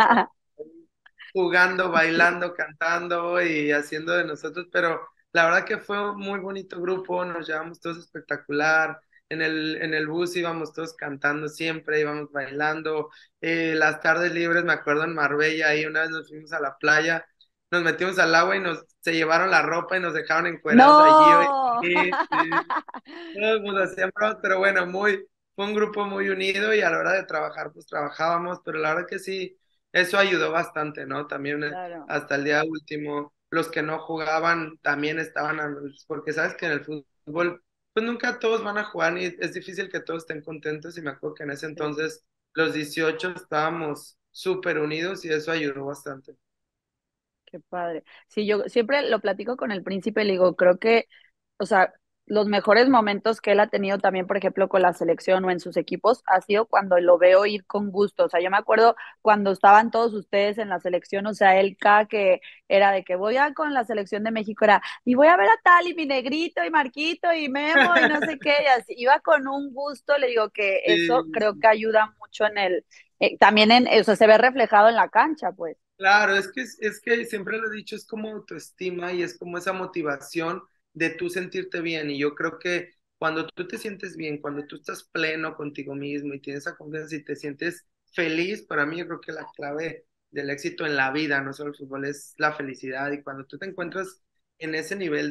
jugando, bailando, cantando y haciendo de nosotros, pero la verdad que fue un muy bonito grupo, nos llevamos todos espectacular. En el bus íbamos todos cantando siempre, íbamos bailando. Las tardes libres, me acuerdo en Marbella, ahí una vez nos fuimos a la playa, nos metimos al agua y se llevaron la ropa y nos dejaron encuerados allí. no. Sí. Pues hacían bromas, pero bueno, fue un grupo muy unido y a la hora de trabajar, pues trabajábamos, pero la verdad que sí, eso ayudó bastante, ¿no? También Claro, hasta el día último, los que no jugaban también estaban, porque sabes que en el fútbol, pues nunca todos van a jugar y es difícil que todos estén contentos y me acuerdo que en ese sí, entonces los 18 estábamos súper unidos y eso ayudó bastante. qué padre. Sí, yo siempre lo platico con el príncipe, le digo, creo que, o sea, los mejores momentos que él ha tenido también, por ejemplo, con la selección o en sus equipos, ha sido cuando lo veo ir con gusto. O sea, yo me acuerdo cuando estaban todos ustedes en la selección, o sea, él cada que era de que voy a con la selección de México, era, y voy a ver a tal, y mi negrito, y Marquito, y Memo, y no sé qué, y así, iba con un gusto, le digo que eso Sí, creo sí. que ayuda mucho en también o sea, se ve reflejado en la cancha, pues. Claro, es que siempre lo he dicho, es como autoestima y es como esa motivación de tú sentirte bien. Y yo creo que cuando tú te sientes bien, cuando tú estás pleno contigo mismo y tienes esa confianza y te sientes feliz, para mí yo creo que la clave del éxito en la vida, no solo el fútbol, es la felicidad. Y cuando tú te encuentras en ese nivel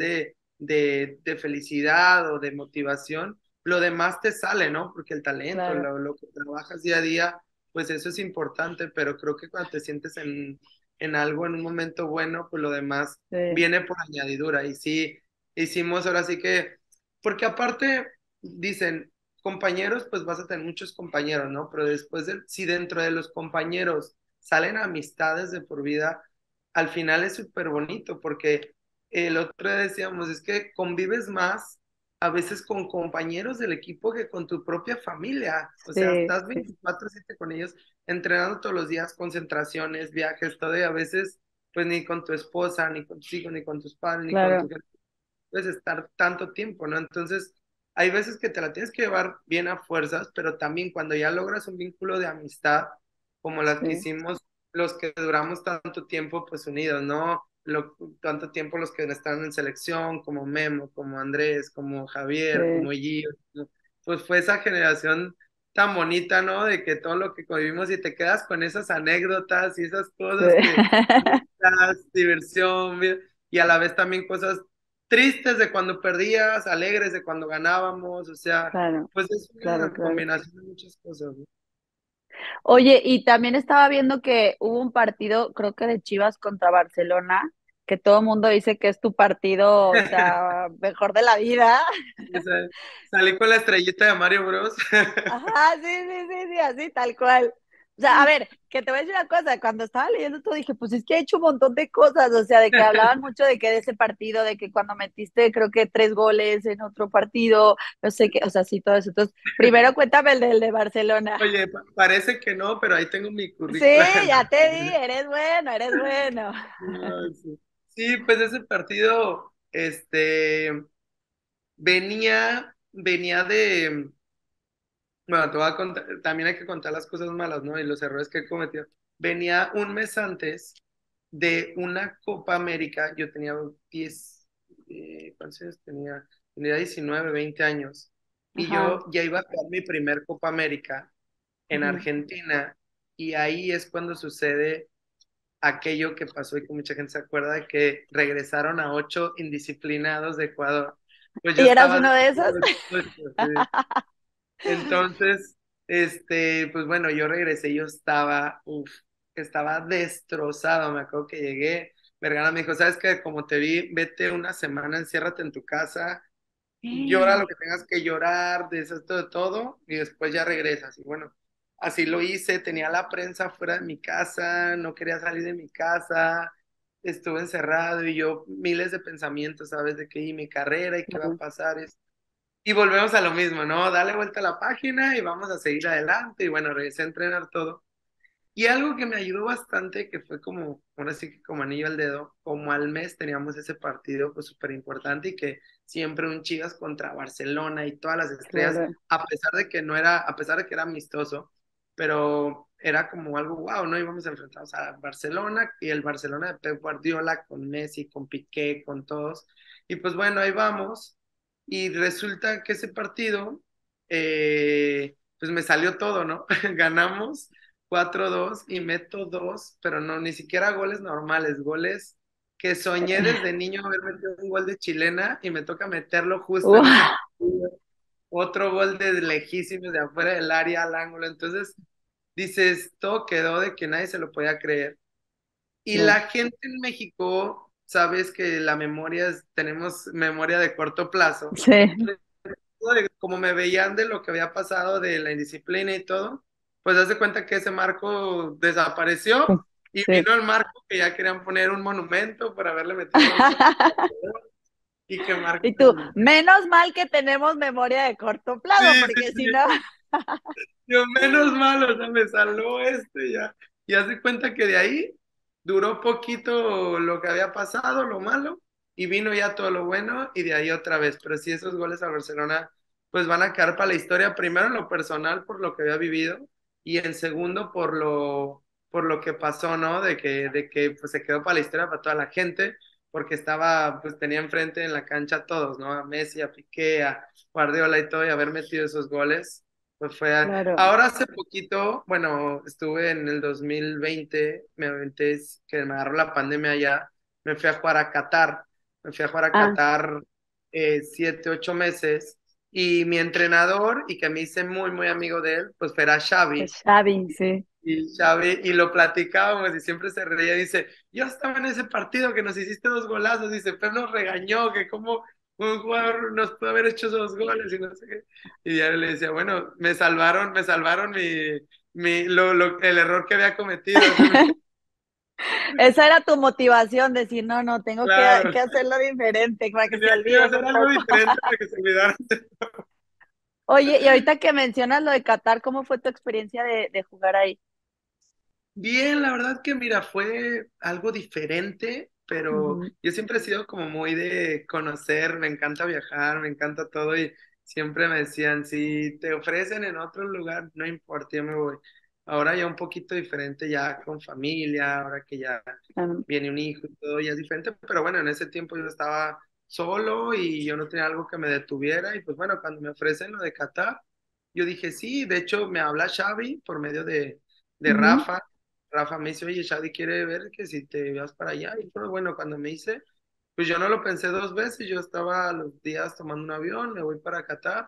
de felicidad o de motivación, lo demás te sale, ¿no? Porque el talento, Claro, lo que trabajas día a día pues eso es importante, pero creo que cuando te sientes en algo, en un momento bueno, pues lo demás sí, viene por añadidura. Y sí, hicimos ahora sí que, porque aparte dicen, compañeros, pues vas a tener muchos compañeros, ¿no? Pero después, si dentro de los compañeros salen amistades de por vida, al final es súper bonito, porque el otro día decíamos, es que convives más a veces con compañeros del equipo que con tu propia familia. O sea, sí, estás sí. 24/7 con ellos entrenando todos los días, concentraciones, viajes, todo, y a veces, pues ni con tu esposa, ni con tus hijos, ni con tus padres, ni con tu claro, gente, puedes estar tanto tiempo, ¿no? Entonces, hay veces que te la tienes que llevar bien a fuerzas, pero también cuando ya logras un vínculo de amistad, como las que sí, hicimos, los que duramos tanto tiempo, pues unidos, ¿no? Tanto tiempo los que están en selección, como Memo, como Andrés, como Javier, como sí, Gio, ¿no? Pues fue esa generación tan bonita, ¿no? De que todo lo que convivimos y te quedas con esas anécdotas y esas sí. cosas que, diversión, y a la vez también cosas tristes de cuando perdías, alegres de cuando ganábamos, o sea, Claro, pues es claro, una claro. combinación de muchas cosas, ¿no? Oye, y también estaba viendo que hubo un partido, creo que de Chivas contra Barcelona, que todo el mundo dice que es tu partido, o sea, mejor de la vida. O sea, salí con la estrellita de Mario Bros. Ajá, sí, sí, sí, sí, así, tal cual. O sea, a ver, que te voy a decir una cosa, cuando estaba leyendo todo dije, pues es que ha hecho un montón de cosas, o sea, de que hablaban mucho de que de ese partido, de que cuando metiste creo que 3 goles en otro partido, no sé qué, o sea, sí, todo eso. Entonces, primero cuéntame el del de Barcelona. Oye, parece que no, pero ahí tengo mi Sí, currícula. ya te di, eres bueno, eres bueno. No, sí. Sí, pues ese partido, venía de, bueno, te voy a contar, también hay que contar las cosas malas, ¿no? Y los errores que he cometido. Venía un mes antes de una Copa América, yo tenía 10, ¿cuántos años tenía? Tenía 19, 20 años, y Ajá. yo ya iba a jugar mi primer Copa América en Ujú. Argentina, y ahí es cuando sucede aquello que pasó y que mucha gente se acuerda de que regresaron a 8 indisciplinados de Ecuador. Pues yo ¿Y eras estaba uno de esos? dispuesto, sí. Entonces, pues bueno, yo regresé, yo estaba destrozado, me acuerdo que llegué, Vergara me dijo, ¿sabes qué? Como te vi, vete una semana, enciérrate en tu casa, llora lo que tengas que llorar, deshazte de todo, y después ya regresas. Y bueno, así lo hice, tenía la prensa fuera de mi casa, no quería salir de mi casa, estuve encerrado y yo miles de pensamientos, ¿sabes? De que y mi carrera y qué va a Claro, pasar. Y volvemos a lo mismo, ¿no? Dale vuelta a la página y vamos a seguir adelante. Y bueno, regresé a entrenar todo. Y algo que me ayudó bastante, que fue como, ahora sí que como anillo al dedo, como al mes teníamos ese partido pues súper importante y que siempre un Chivas contra Barcelona y todas las estrellas, claro, a pesar de que era amistoso, pero era como algo wow, ¿no? Íbamos a enfrentarnos a Barcelona y el Barcelona de Pep Guardiola con Messi, con Piqué, con todos. Y pues bueno, ahí vamos. Y resulta que ese partido, pues me salió todo, ¿no? Ganamos 4-2 y meto dos, pero no, ni siquiera goles normales, goles que soñé desde niño haber metido un gol de chilena y me toca meterlo justo en ese ¡Uah! partido. Otro gol de lejísimos de afuera del área al ángulo. Entonces, dices, todo quedó de que nadie se lo podía creer. Y Sí, la gente en México, sabes que tenemos memoria de corto plazo, sí, como me veían de lo que había pasado, de la indisciplina y todo, pues hace cuenta que ese marco desapareció y sí. vino el marco que ya querían poner un monumento por haberle metido goles a y que Marco Y tú, terminó. menos mal que tenemos memoria de corto Sí, plazo, sí, porque si no, sí. Yo menos mal, o sea, me salvó ya. Y hace cuenta que de ahí duró poquito lo que había pasado, lo malo, y vino ya todo lo bueno, y de ahí otra vez. Pero sí, esos goles a Barcelona, pues van a quedar para la historia, primero en lo personal, por lo que había vivido, y en segundo, por lo que pasó, ¿no? De que pues, se quedó para la historia para toda la gente, porque pues tenía enfrente en la cancha a todos, ¿no? A Messi, a Piqué, a Guardiola y todo, y haber metido esos goles pues claro. ahora hace poquito, bueno, estuve en el 2020, me aventé, que me agarró la pandemia ya, me fui a jugar a Qatar, me fui a jugar a Ah, Qatar 7, 8 meses, y mi entrenador, y que me hice muy, muy amigo de él, pues era Xavi, pues Xavi, sí. y lo platicábamos, y siempre se reía, dice, yo estaba en ese partido que nos hiciste 2 golazos, dice, Pep nos regañó, que como un jugador nos pudo haber hecho 2 goles, y no sé qué. Y ya le decía, bueno, me salvaron el error que había cometido. Esa era tu motivación, decir, no, no, tengo Claro, que hacerlo diferente para que se tenía que olvide hacer un algo poco. diferente para que se olvidaran. Oye, y ahorita que mencionas lo de Qatar, ¿cómo fue tu experiencia de jugar ahí? Bien, la verdad que mira, fue algo diferente, pero Ujú, yo siempre he sido como muy de conocer, me encanta viajar, me encanta todo y siempre me decían, si te ofrecen en otro lugar, no importa, yo me voy. Ahora ya un poquito diferente, ya con familia, ahora que ya claro. viene un hijo y todo, ya es diferente, pero bueno, en ese tiempo yo estaba solo y yo no tenía algo que me detuviera y pues bueno, cuando me ofrecen lo de Qatar, yo dije sí, de hecho me habla Xavi por medio de Ujú. Rafa. Rafa me dice, oye, Shadi quiere ver que si te vas para allá. Y pues bueno, cuando me hice, pues yo no lo pensé dos veces, yo estaba a los días tomando un avión, me voy para Qatar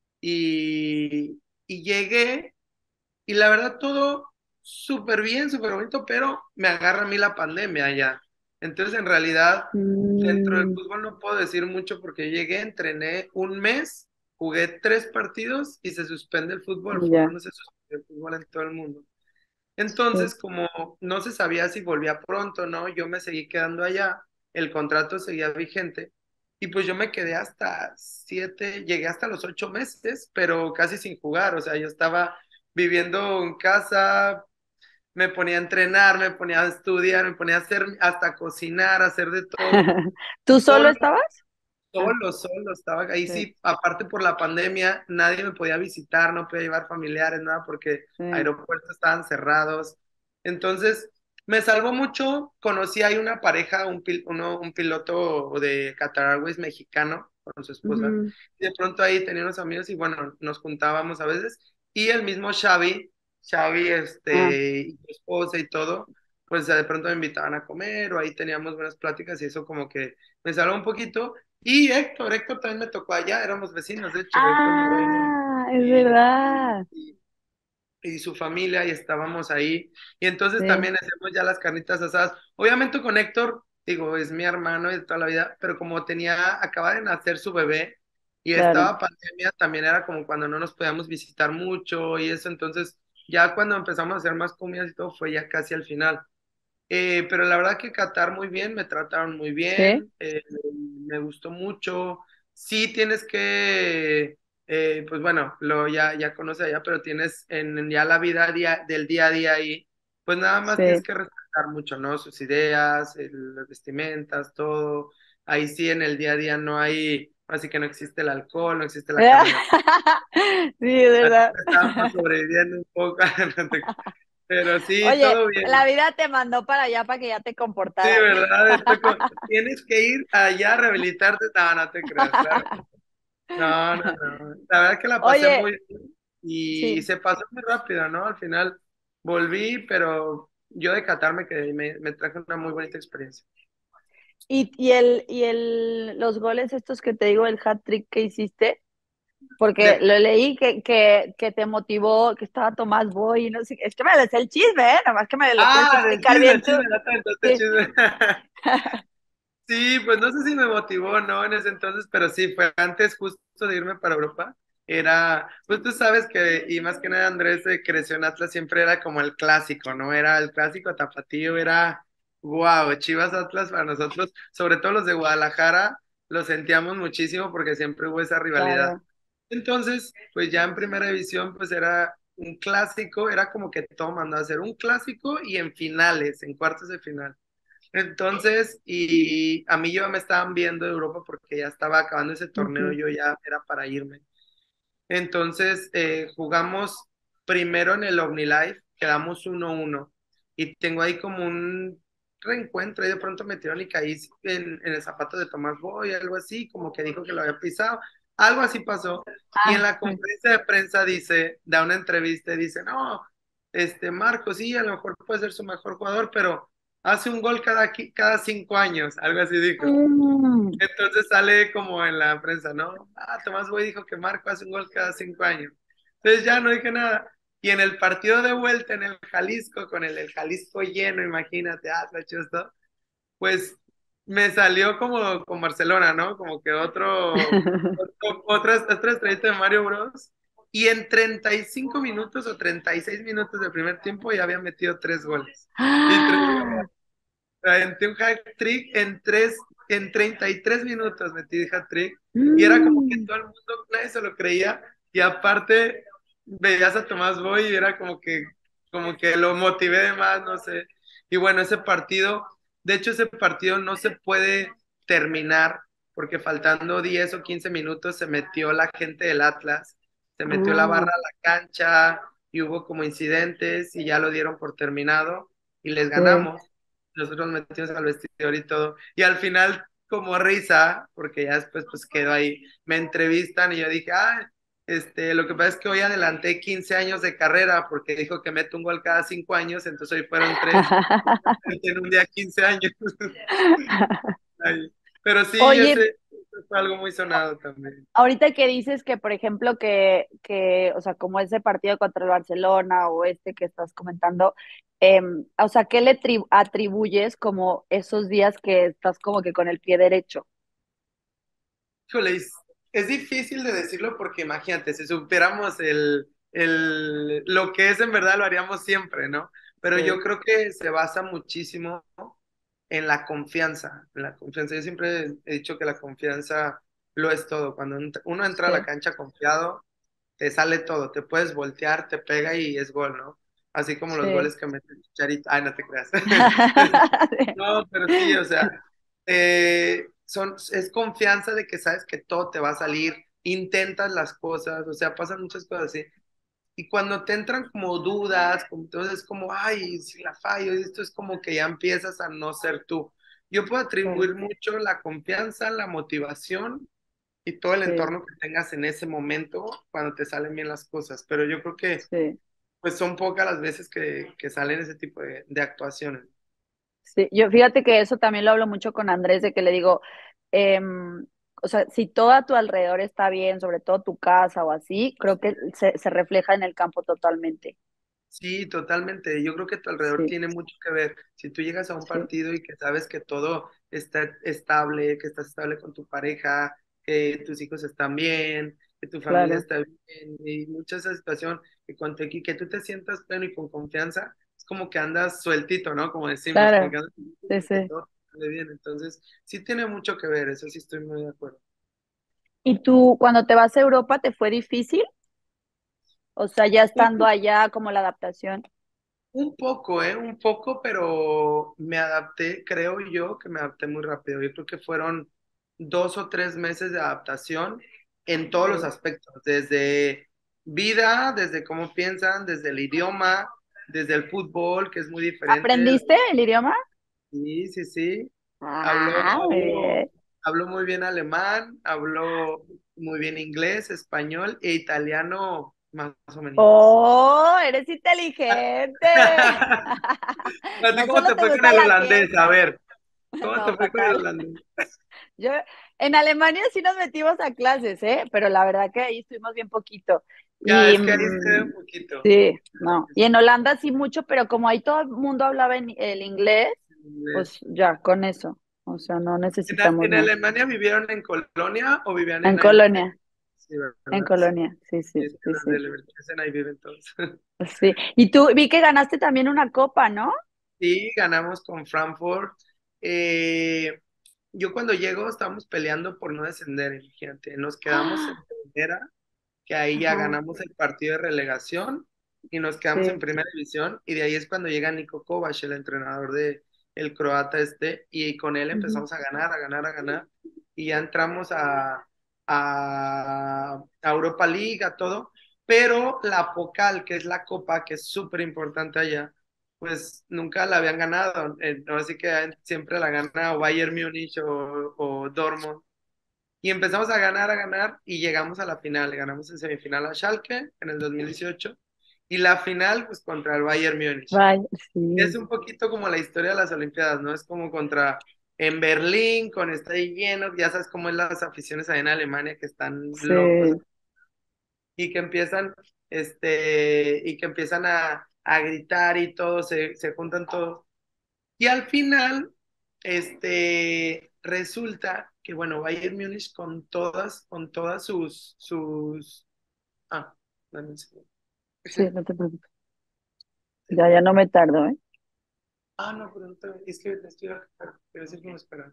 y llegué y la verdad todo súper bien, súper bonito, pero me agarra a mí la pandemia allá. Entonces en realidad dentro del Mm, fútbol no puedo decir mucho porque llegué, entrené un mes, jugué tres partidos y se suspende el fútbol, fue ya, cuando se suspendió el fútbol en todo el mundo. sí. Entonces, como no se sabía si volvía pronto, ¿no? Yo me seguí quedando allá, el contrato seguía vigente y pues yo me quedé hasta 7, llegué hasta los 8 meses, pero casi sin jugar, o sea, yo estaba viviendo en casa, me ponía a entrenar, me ponía a estudiar, me ponía a hacer, hasta cocinar, hacer de todo. ¿Tú solo Solo estabas? Ah, solo, estaba ahí. sí, Sí, aparte por la pandemia, nadie me podía visitar, no podía llevar familiares, nada, porque sí, aeropuertos estaban cerrados. Entonces, me salvó mucho. Conocí ahí una pareja, un piloto de Qatar Airways mexicano con su esposa. ujú, Y de pronto ahí tenía unos amigos y bueno, nos juntábamos a veces. Y el mismo Xavi, ah, y su esposa y todo, pues de pronto me invitaban a comer o ahí teníamos buenas pláticas y eso como que me salvó un poquito. Y Héctor también me tocó allá, éramos vecinos, de hecho, Héctor Moreno ah, es y, verdad. y su familia, y estábamos ahí. Y entonces Sí, también hacemos ya las carnitas asadas. Obviamente con Héctor, digo, es mi hermano de toda la vida, pero como acaba de nacer su bebé y claro. estaba pandemia, también era como cuando no nos podíamos visitar mucho y eso, entonces ya cuando empezamos a hacer más comidas y todo, fue ya casi al final. Pero la verdad que Qatar muy bien, me trataron muy Sí, bien, me gustó mucho. Sí tienes que, pues bueno, ya conoces allá, pero tienes en ya la vida del día a día ahí, pues nada más tienes sí. que respetar mucho, ¿no? Sus ideas, las vestimentas, todo. Ahí sí en el día a día no hay, así que no existe el alcohol, no existe la cadena. Sí, es Así verdad. que estábamos sobreviviendo un poco, pero sí, Oye, todo bien. la vida te mandó para allá para que ya te Sí, comportaras. ¿verdad? Tienes que ir allá a rehabilitarte. No, no te creas, claro. No, no, no. La verdad que la pasé Oye, muy bien y sí. se pasó muy rápido, ¿no? Al final volví, pero yo de Qatar me quedé y me traje una muy bonita experiencia. Los goles estos que te digo, el hat trick que hiciste, porque De, lo leí que te motivó, que estaba Tomás Boy, y no sé, es que me des el chisme, ¿eh? Nomás que me lo tienes que del explicar chisme, bien el tú. chisme, ya te aventaste el Sí. chisme. Sí, pues no sé si me motivó, ¿no? En ese entonces, pero sí, fue antes justo de irme para Europa. Era, pues tú sabes que, y más que nada Andrés creció en Atlas, siempre era como el clásico, ¿no? Era el clásico tapatío, era, wow, Chivas Atlas para nosotros, sobre todo los de Guadalajara, lo sentíamos muchísimo porque siempre hubo esa rivalidad. Claro. Entonces, pues ya en primera división, pues era un clásico, era como que todo mandaba a ser un clásico y en finales, en cuartos de final. Entonces, y a mí yo me estaban viendo de Europa porque ya estaba acabando ese torneo, Ujú, yo ya era para irme. Entonces, jugamos primero en el OmniLife, quedamos 1-1 y tengo ahí como un reencuentro y de pronto me tiraron y caí en el zapato de Tomás Boy, algo así, como que dijo que lo había pisado, algo así pasó. Y en ah, la conferencia de prensa da una entrevista y dice, no, Marco, sí, a lo mejor puede ser su mejor jugador, pero hace un gol cada 5 años, algo así dijo. mm. Entonces sale como en la prensa, ¿no? Tomás Boy dijo que Marco hace un gol cada 5 años. Entonces ya no dije nada. Y en el partido de vuelta en el Jalisco, con el Jalisco lleno, imagínate, esto, pues me salió como con Barcelona, ¿no? Como que otra estrellita de Mario Bros. Y en 35 minutos o 36 minutos del primer tiempo ya había metido 3 goles. Y tres Ah, aventé un hat-trick en 33 minutos metí hat-trick y era como que mm. todo el mundo, nadie se lo creía y aparte veías a Tomás Boy y era como que como que lo motivé de más, no sé. Y bueno, de hecho ese partido no se puede terminar porque faltando 10 o 15 minutos se metió la gente del Atlas, se metió la barra Ah, a la cancha y hubo como incidentes y ya lo dieron por terminado y les sí. ganamos. Nosotros nos metimos al vestidor y todo. Y al final, como risa, porque ya después pues quedó ahí, me entrevistan y yo dije, lo que pasa es que hoy adelanté 15 años de carrera porque dijo que meto un gol cada 5 años, entonces hoy fueron 3 en un día 15 años. Ay, pero sí, Oye, ese fue algo muy sonado también. ahorita que dices que, por ejemplo, o sea, como ese partido contra el Barcelona o este que estás comentando, o sea, ¿qué le atribuyes como esos días que estás como que con el pie derecho? Híjole, es difícil de decirlo porque imagínate, si supiéramos lo que es en verdad, lo haríamos siempre, ¿no? Pero yo Sí, creo que se basa muchísimo en la confianza, en la confianza. Yo siempre he dicho que la confianza lo es todo. Cuando uno entra a la sí, cancha confiado, te sale todo, te puedes voltear, te pega y es gol, ¿no? Así como los sí. goles que mete Chicharito. Ay, no te creas. No, pero sí, o sea, es confianza de que sabes que todo te va a salir, intentas las cosas, o sea, pasan muchas cosas así. Y cuando te entran como dudas, entonces es como, ay, si la fallo, y esto es como que ya empiezas a no ser tú. Yo puedo Sí, atribuir mucho la confianza, la motivación y todo el sí, entorno que tengas en ese momento cuando te salen bien las cosas, pero yo creo que sí. pues son pocas las veces que salen ese tipo de actuaciones. Sí, yo fíjate que eso también lo hablo mucho con Andrés, de que le digo, o sea, si todo a tu alrededor está bien, sobre todo tu casa o así, creo que se refleja en el campo totalmente. Sí, totalmente. Yo creo que tu alrededor Sí, tiene mucho que ver. Si tú llegas a un sí, partido y que sabes que todo está estable, que estás estable con tu pareja, que tus hijos están bien, que tu familia claro, está bien, y mucha esa situación, que tú te sientas pleno y con confianza, es como que andas sueltito, ¿no? Como decimos, como claro, que andas sueltito sí, porque sí. todo sale bien. Entonces, sí tiene mucho que ver, eso sí estoy muy de acuerdo. ¿Y tú, cuando te vas a Europa, te fue difícil? O sea, ya estando allá, como la adaptación. Un poco, un poco, pero me adapté, creo yo que me adapté muy rápido. Yo creo que fueron 2 o 3 meses de adaptación en todos los Sí. aspectos, desde vida, desde cómo piensan, desde el idioma, desde el fútbol, que es muy diferente. ¿Aprendiste el idioma? Sí, sí, sí. Hablo, Ah, muy hablo, bien. hablo muy bien alemán, hablo muy bien inglés, español e italiano, más o menos. Oh, eres inteligente. ¿A ti No cómo solo te te fue con gusta el la holandés? A fiesta. ver, ¿cómo te No, fue con el fatal. holandés? Yo, en Alemania sí nos metimos a clases, ¿eh? Pero la verdad que ahí estuvimos bien poquito. Ya, Y es que ahí sí se ve un poquito. sí, no. Y en Holanda sí mucho, pero como ahí todo el mundo hablaba el inglés, pues Inglés. ya, con eso. O sea, no necesitamos ¿En más. Alemania vivieron en Colonia o vivían En en ahí? Colonia, Sí, en ¿verdad? Sí, Colonia, sí, sí, es que sí, los sí. de Leverkusen ahí viven todos. Sí. Y tú vi que ganaste también una copa, ¿no? Sí, ganamos con Frankfurt. Eh, yo cuando llego estábamos peleando por no descender, imagínate. Nos quedamos en primera, que ahí ya Ajá, ganamos el partido de relegación y nos quedamos en sí. primera división y de ahí es cuando llega Niko Kovac, el entrenador de el croata y con él Ujú. empezamos a ganar, a ganar, a ganar y ya entramos a Europa League, a todo, pero la Pocal, que es la copa, que es súper importante allá, pues nunca la habían ganado, no, así que siempre la gana o Bayern Múnich o Dortmund y empezamos a ganar y llegamos a la final. Le ganamos en semifinal a Schalke en el 2018 y la final pues contra el Bayern Múnich. Vaya, Es sí, un poquito como la historia de las Olimpiadas, ¿no? Es como contra en Berlín con está ahí lleno, ya sabes cómo es las aficiones ahí en Alemania que están locos sí. y que empiezan a gritar y todo, se juntan todos. Y al final, resulta que, bueno, Bayern Múnich con todas dame un segundo. Sí, no te preocupes. Ya, ya no me tardo, ¿eh? No, pero es que estoy acá, quiero decir que me esperan.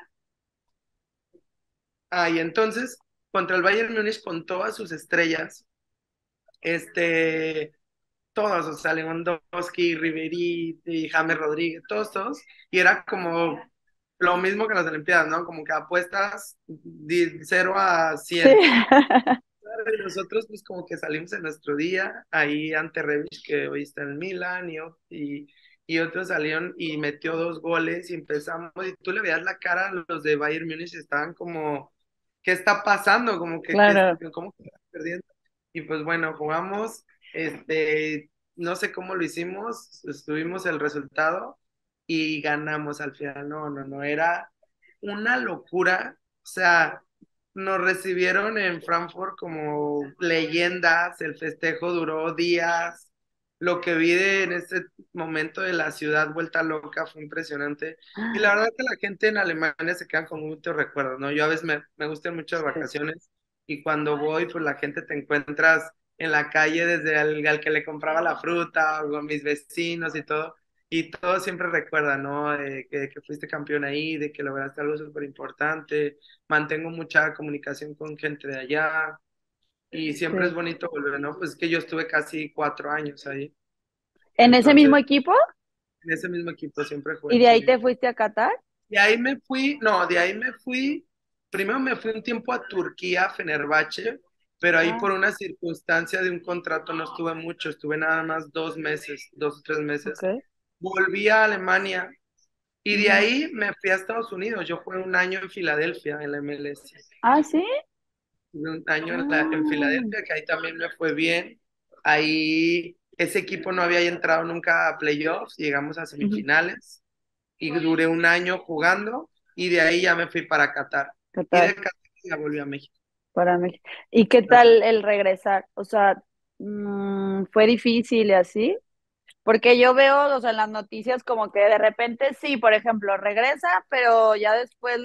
Y entonces, contra el Bayern Múnich con todas sus estrellas, este, todos, o sea, Lewandowski, Ribery y James Rodríguez, todos, y era como lo mismo que las Olimpiadas, ¿no? Como que apuestas 0 a 100. Sí. Y nosotros pues como que salimos en nuestro día, ahí ante Rebic, que hoy está en Milan, y otros salieron y metió 2 goles y empezamos, y tú le veías la cara a los de Bayern Múnich, estaban como, ¿qué está pasando? Como Claro, ¿cómo que están perdiendo? Y pues bueno, jugamos, no sé cómo lo hicimos, estuvimos el resultado y ganamos al final, no, era una locura, o sea nos recibieron en Frankfurt como leyendas, el festejo duró días, lo que vi en este momento de la ciudad vuelta loca fue impresionante. Y la verdad que la gente en Alemania se queda con muchos recuerdos, ¿no? Yo a veces me gustan mucho las sí, vacaciones y cuando voy, pues la gente te encuentras en la calle desde al que le compraba la fruta o con mis vecinos y todo. Y todos siempre recuerdan, ¿no? Que fuiste campeón ahí, de que lograste algo súper importante. Mantengo mucha comunicación con gente de allá y siempre es sí. bonito volver, ¿no? Pues que yo estuve casi 4 años ahí. ¿En ese mismo Entonces, equipo? en ese mismo equipo siempre ¿Y jugué, de ahí sí. te fuiste a Qatar? De ahí me fui, no, de ahí me fui, primero me fui un tiempo a Turquía, a Fenerbahce, pero ahí Ah, por una circunstancia de un contrato no estuve mucho, estuve nada más 2 meses, 2 o 3 meses. ok. Volví a Alemania y de Ujú. ahí me fui a Estados Unidos. Yo jugué un año en Filadelfia, en la MLS. Ah, sí. Tuve un año en Ah, Filadelfia, que ahí también me fue bien. Ahí ese equipo no había entrado nunca a playoffs, llegamos a ujú. semifinales y duré un año jugando y de ahí ya me fui para Qatar. Y de Qatar, Qatar ya volví a México. para México. ¿Y qué Así. tal el regresar? O sea, ¿fue difícil y así? Porque yo veo, o sea, en las noticias como que de repente sí, por ejemplo, regresa, pero ya después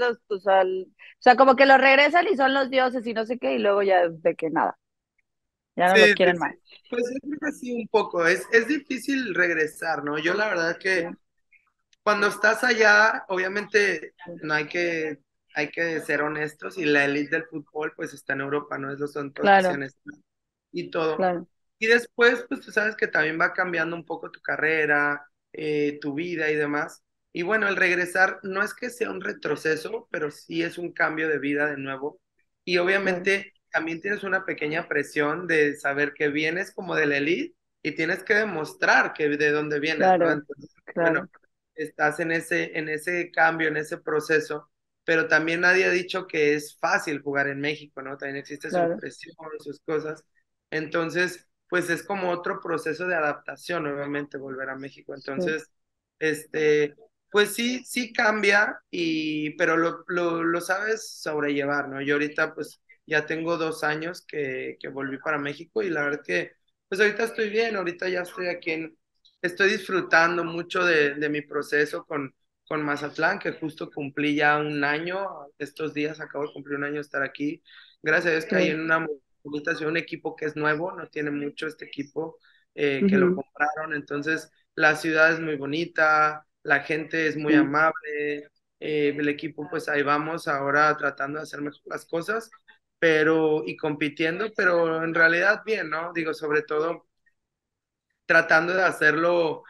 o sea, como que los regresan y son los dioses y no sé qué, y luego ya de que nada, ya no Sí, los sí, quieren sí. más. Pues yo creo que sí, un poco. Es difícil regresar, ¿no? Yo la verdad Sí, que cuando estás allá, obviamente sí, no hay que ser honestos y la elite del fútbol pues está en Europa, ¿no? Esos son todos que claro, sean y todo. claro, Y después, pues tú sabes que también va cambiando un poco tu carrera, tu vida y demás. Y bueno, el regresar no es que sea un retroceso, pero sí es un cambio de vida de nuevo. Y claro, obviamente también tienes una pequeña presión de saber que vienes como de la elite y tienes que demostrar que de dónde vienes, ¿no? claro, Entonces, bueno, claro, estás en ese cambio, en ese proceso, pero también nadie ha dicho que es fácil jugar en México, ¿no? También existe su claro, presión, sus cosas. Entonces, pues es como otro proceso de adaptación, nuevamente volver a México. sí, Entonces, este, pues sí, sí cambia, pero lo sabes sobrellevar, ¿no? Yo ahorita pues ya tengo 2 años que volví para México y la verdad que pues ahorita estoy bien, ahorita ya estoy aquí estoy disfrutando mucho de mi proceso con Mazatlán, que justo cumplí ya un año, estos días acabo de cumplir un año de estar aquí. Gracias a Dios que hay sí. en una invitación, un equipo que es nuevo, no tiene mucho este equipo, que lo Ujú, compraron, entonces la ciudad es muy bonita, la gente es muy sí. amable, el equipo pues ahí vamos ahora tratando de hacer mejor las cosas, pero y compitiendo, pero en realidad bien, ¿no? Digo, sobre todo tratando de hacerlo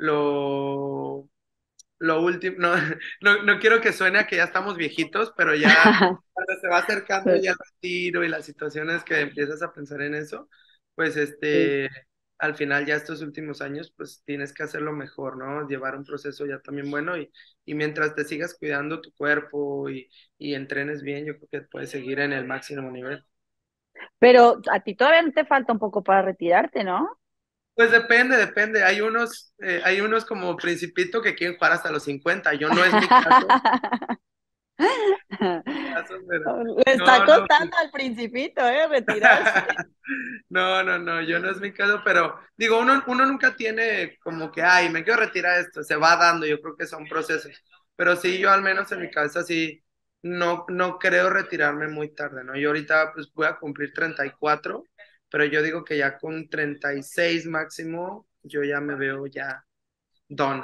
lo, lo último, no, no quiero que suene a que ya estamos viejitos, pero ya cuando se va acercando Sí, ya el retiro y las situaciones que empiezas a pensar en eso, pues sí. al final ya estos últimos años, pues tienes que hacerlo mejor, ¿no? Llevar un proceso ya también bueno y mientras te sigas cuidando tu cuerpo y entrenes bien, yo creo que puedes seguir en el máximo nivel. Pero a ti todavía no te falta un poco para retirarte, ¿no? Pues depende. Hay unos como Principito que quieren jugar hasta los 50. Yo no es mi caso, pero Le está no, no, costando al Principito, retirarse. no, yo no es mi caso, pero digo, uno nunca tiene como que, ay, me quiero retirar esto, se va dando, yo creo que son procesos, pero sí, yo al menos en mi cabeza sí, no creo retirarme muy tarde, ¿no? Yo ahorita pues voy a cumplir 34, pero yo digo que ya con 36 máximo, yo ya me veo ya don.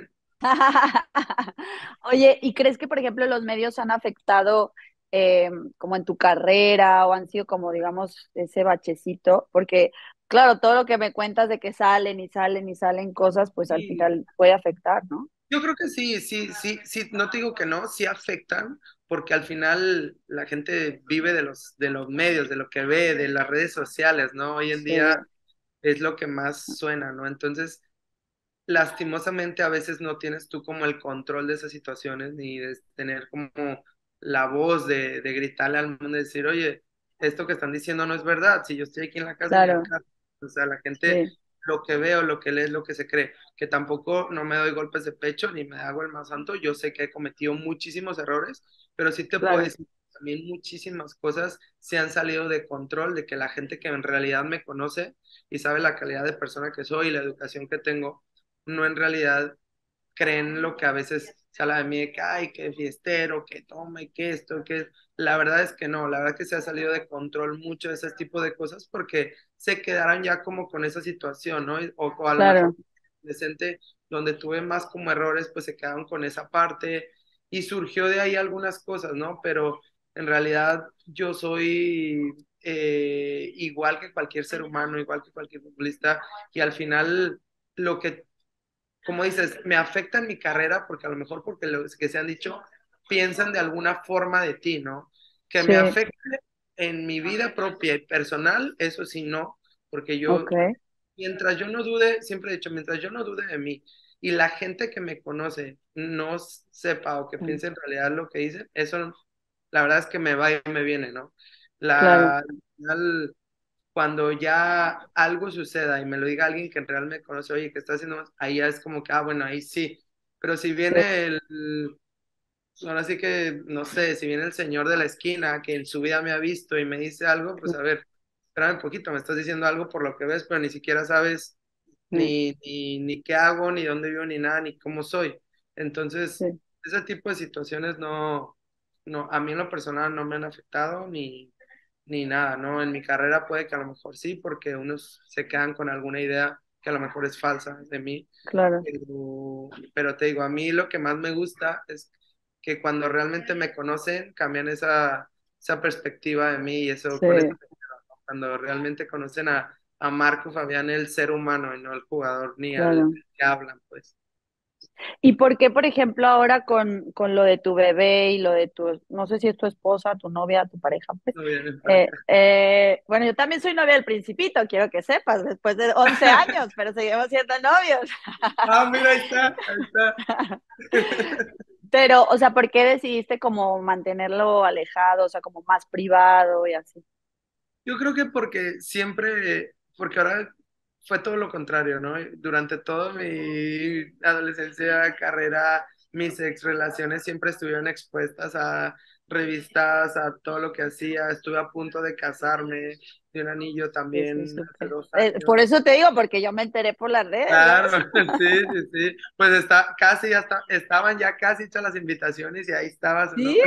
Oye, ¿y crees que, por ejemplo, los medios han afectado como en tu carrera o han sido como, digamos, ese bachecito? Porque, Claro, todo lo que me cuentas de que salen y salen y salen cosas, pues al Y final puede afectar, ¿no? yo creo que sí, sí, sí, sí, no te digo que no, sí afectan, porque al final la gente vive de los medios, de lo que ve, de las redes sociales, ¿no? Hoy en día Sí, es lo que más suena, ¿no? Entonces, lastimosamente a veces no tienes tú como el control de esas situaciones, ni de tener como la voz de gritarle al mundo y decir, oye, esto que están diciendo no es verdad, si yo estoy aquí en la casa ni al claro, caso. O sea, la gente sí, lo que veo, lo que lee es lo que se cree, que tampoco no me doy golpes de pecho ni me hago el más santo, yo sé que he cometido muchísimos errores, pero sí te puedo claro, decir que también muchísimas cosas se han salido de control, de que la gente que en realidad me conoce y sabe la calidad de persona que soy y la educación que tengo, no en realidad creen lo que a veces se habla de mí, de que, ay, que fiestero, que toma y que esto, que... La verdad es que no, la verdad que se ha salido de control mucho ese tipo de cosas porque se quedaron ya como con esa situación, ¿no? O a lo mejor claro, presente donde tuve más como errores, pues se quedaron con esa parte y surgió de ahí algunas cosas, ¿no? Pero en realidad yo soy igual que cualquier ser humano, igual que cualquier futbolista y al final lo que como dices, me afecta en mi carrera porque a lo mejor porque los que se han dicho piensan de alguna forma de ti, ¿no? Que me sí, afecte en mi vida propia y personal, eso sí no, porque ok, mientras yo no dude, siempre he dicho, mientras yo no dude de mí y la gente que me conoce no sepa o que sí, piense en realidad lo que dicen, eso la verdad es que me va y me viene, ¿no? claro, Al final, cuando ya algo suceda y me lo diga alguien que en realidad me conoce, oye, ¿qué está haciendo más? Ahí ya es como que, ah, bueno, ahí sí. Pero si sí, viene ahora sí que, no sé, si viene el señor de la esquina que en su vida me ha visto y me dice algo, pues sí, a ver, espérame un poquito, me estás diciendo algo por lo que ves, pero ni siquiera sabes sí, ni qué hago, ni dónde vivo, ni nada, ni cómo soy. Entonces, sí, ese tipo de situaciones no, a mí en lo personal no me han afectado ni nada, ¿no? En mi carrera puede que a lo mejor sí, porque unos se quedan con alguna idea que a lo mejor es falsa de mí, claro, pero te digo, a mí lo que más me gusta es que cuando realmente me conocen, cambian esa perspectiva de mí y eso, sí, con eso, cuando realmente conocen a Marco Fabián, el ser humano y no el jugador ni al claro. que hablan, pues. ¿Y por qué, por ejemplo, ahora con lo de tu bebé y lo de tu, no sé si es tu esposa, tu novia, tu pareja, pues, No vienen para acá. bueno, yo también soy novia del Principito, quiero que sepas, después de 11 años, pero seguimos siendo novios. Ah, mira, ahí está, ahí está. Pero, o sea, ¿por qué decidiste como mantenerlo alejado, o sea, como más privado y así? Yo creo que porque siempre, porque ahora fue todo lo contrario, ¿no? Durante toda mi adolescencia, carrera, mis ex relaciones siempre estuvieron expuestas a revistas, a todo lo que hacía. Estuve a punto de casarme, de un anillo Sí, sí, también hace supe. 2 años. Por eso te digo, porque yo me enteré por las redes, Claro, ¿sabes? sí, sí, sí. Pues casi ya estaban ya casi hechas las invitaciones y ahí estaba su Sí, nombre.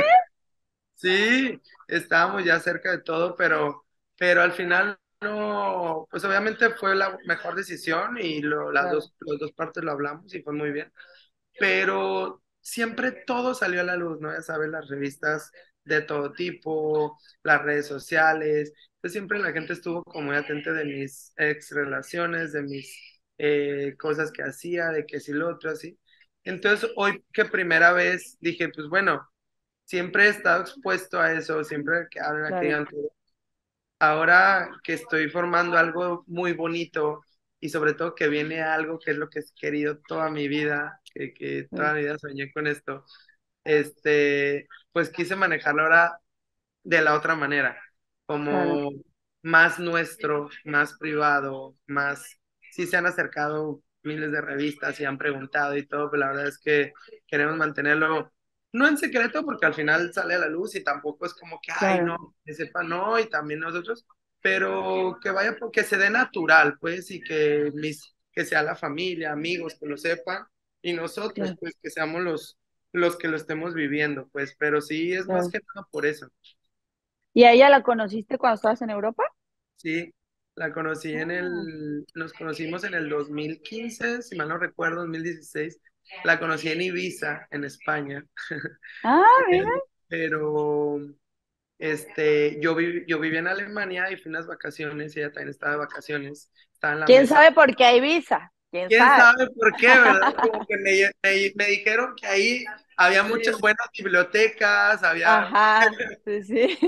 Sí, estábamos ya cerca de todo, pero al final no, pues obviamente fue la mejor decisión y claro, las dos partes lo hablamos y fue muy bien, pero siempre todo salió a la luz, ¿no? Ya sabes, las revistas de todo tipo, las redes sociales, pues siempre la gente estuvo como muy atenta de mis ex relaciones, de mis cosas que hacía, de que si lo otro, así. Entonces, hoy que primera vez dije, pues bueno, siempre he estado expuesto a eso, siempre que hablan aquí claro, ante ahora que estoy formando algo muy bonito y sobre todo que viene algo que es lo que he querido toda mi vida, que toda sí, mi vida soñé con esto, pues quise manejarlo ahora de la otra manera, claro, como más nuestro, más privado, más, sí se han acercado miles de revistas y han preguntado y todo, pero la verdad es que queremos mantenerlo, no en secreto, porque al final sale a la luz y tampoco es como que, ay, claro, no, que sepa, no, y también nosotros, pero que vaya, que se dé natural, pues, y que sea la familia, amigos, que lo sepan, y nosotros, claro, pues, que seamos los que lo estemos viviendo, pues, pero sí es más claro. que nada por eso. ¿Y a ella la conociste cuando estabas en Europa? Sí, la conocí Ah, nos conocimos en el 2015, si mal no recuerdo, 2016. La conocí en Ibiza, en España. ah, mira, Pero, yo vivía en Alemania y fui unas vacaciones y ella también estaba de vacaciones, estaba en la ¿Quién mesa. sabe por qué hay visa? ¿Quién ¿Quién sabe? sabe por qué, verdad? Como que me dijeron que ahí había muchas Sí. buenas bibliotecas, había. Ajá, sí, sí.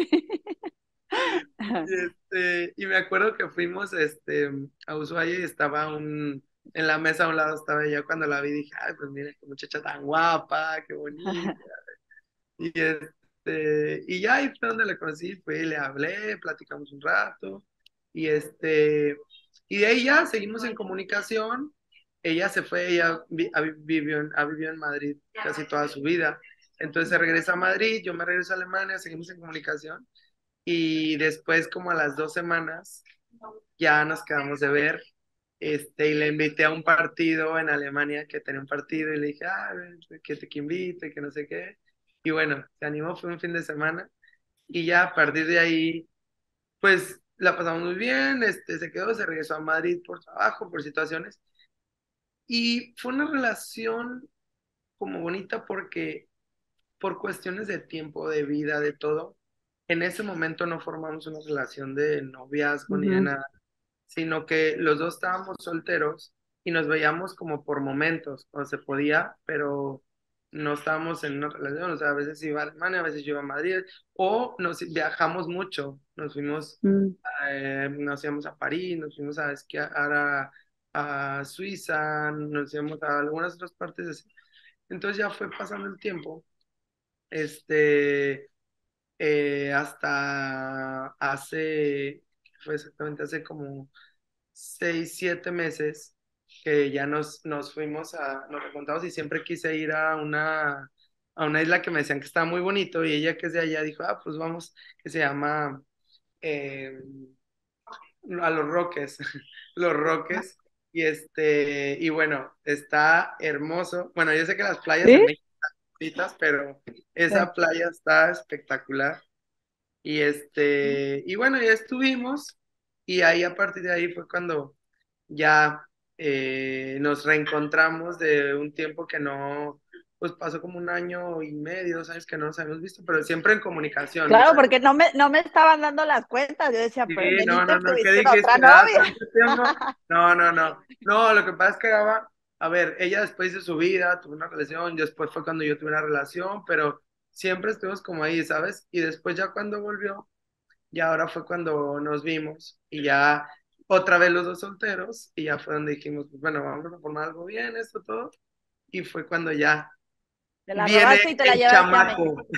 Y me acuerdo que fuimos a Ushuaia y estaba en la mesa a un lado estaba ella. Cuando la vi dije, ay, pues mira, qué muchacha tan guapa, qué bonita. Y ya ahí fue donde la conocí, fue, le hablé, platicamos un rato, y y de ahí ya seguimos en comunicación. Ella se fue, ella ha vivido en Madrid casi toda su vida. Entonces se regresa a Madrid, yo me regreso a Alemania, seguimos en comunicación. Y después, como a las 2 semanas, ya nos quedamos de ver. Y le invité a un partido en Alemania, que tenía un partido, y le dije, ah, ven, que invite, que no sé qué. Y bueno, se animó, fue un fin de semana, y ya a partir de ahí, pues la pasamos muy bien, se quedó, se regresó a Madrid por trabajo, por situaciones, y fue una relación como bonita porque por cuestiones de tiempo, de vida, de todo, en ese momento no formamos una relación de noviazgo ni de Ujú, nada, sino que los dos estábamos solteros y nos veíamos como por momentos, cuando se podía, pero no estábamos en una relación, o sea, a veces iba a Alemania, a veces yo iba a Madrid, o nos viajamos mucho, nos fuimos, mm. nos íbamos a París, nos fuimos a esquiar a Suiza, nos íbamos a algunas otras partes así. Entonces ya fue pasando el tiempo, este, hasta fue exactamente hace como 6, 7 meses que ya nos fuimos nos reencontramos y siempre quise ir a una isla que me decían que estaba muy bonito y ella que es de allá dijo, ah, pues vamos, que se llama eh, a Los Roques, Los Roques, y bueno, está hermoso. Bueno, yo sé que las playas ¿Sí? en México están bonitas, pero Sí. esa playa está espectacular. Y bueno, ya estuvimos y ahí a partir de ahí fue cuando ya nos reencontramos de un tiempo que no, pues pasó como 1 año y medio, 2 años que no nos habíamos visto, pero siempre en comunicación, Claro, nunca. porque no me estaban dando las cuentas. Yo decía, Sí, pero no, Benito, no, no, ¿qué tuviste otra dijiste? ¿Ah, novia. tanto tiempo? No, no, no. No, lo que pasa es que a ver, ella después de su vida tuvo una relación, después fue cuando yo tuve una relación, pero siempre estuvimos como ahí, ¿sabes? Y después ya cuando volvió, y ahora fue cuando nos vimos y ya otra vez los dos solteros y ya fue donde dijimos, pues bueno, vamos a formar algo bien, esto todo. Y fue cuando ya Te la viene robaste y te la el llevaste a México. chamaco.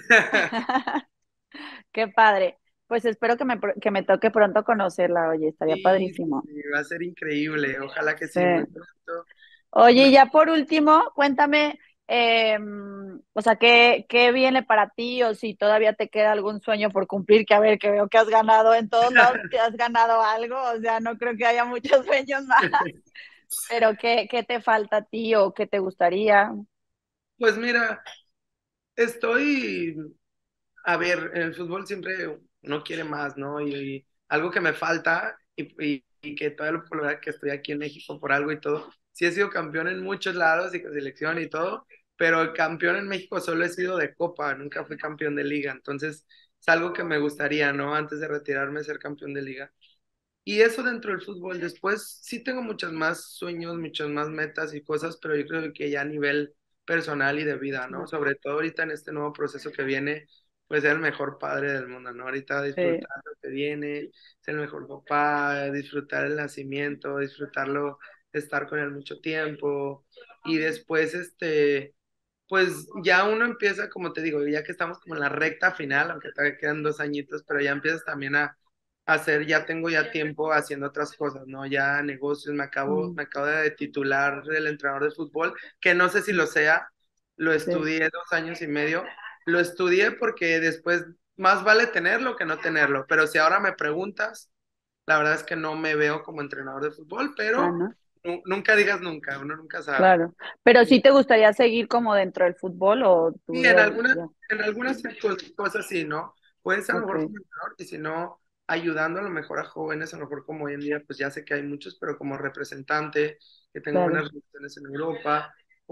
Qué padre. Pues espero que me toque pronto conocerla, oye, estaría Sí, sí, padrísimo. sí, va a ser increíble. Ojalá que Sí. sí, muy pronto. Oye, y ya por último, cuéntame, o sea, ¿qué viene para ti o si todavía te queda algún sueño por cumplir? Que a ver, que veo que has ganado en todos lados, te has ganado algo, o sea, no creo que haya muchos sueños más, pero ¿qué te falta a ti o qué te gustaría? Pues mira, estoy, a ver, en el fútbol siempre uno quiere más, ¿no? Y algo que me falta y que todavía por lo que estoy aquí en México por algo y todo, sí he sido campeón en muchos lados y con selección y todo, pero el campeón en México solo he sido de Copa, nunca fui campeón de liga, entonces es algo que me gustaría, ¿no? Antes de retirarme ser campeón de liga. Y eso dentro del fútbol, después sí tengo muchos más sueños, muchas más metas y cosas, pero yo creo que ya a nivel personal y de vida, ¿no? Sobre todo ahorita en este nuevo proceso que viene, pues ser el mejor padre del mundo, ¿no? Ahorita Sí. disfrutar lo que viene, ser el mejor papá, disfrutar el nacimiento, disfrutarlo, estar con él mucho tiempo y después, pues ya uno empieza, como te digo, ya que estamos como en la recta final, aunque todavía quedan 2 añitos, pero ya empiezas también a hacer, ya tengo ya tiempo haciendo otras cosas, ¿no? Ya negocios, Mm, me acabo de titular del entrenador de fútbol, que no sé si lo sea, lo sí. estudié 2 años y medio, lo estudié porque después más vale tenerlo que no tenerlo, pero si ahora me preguntas, la verdad es que no me veo como entrenador de fútbol, Ah, pero ¿no? nunca digas nunca, uno nunca sabe. Claro. Pero sí te gustaría seguir como dentro del fútbol o tú Sí, ya. en algunas cosas sí, ¿no? Puede ser a lo Ok, mejor como entrenador y si no, ayudando a lo mejor a jóvenes, a lo mejor como hoy en día, pues ya sé que hay muchos, pero como representante, que tengo claro. buenas relaciones en Europa,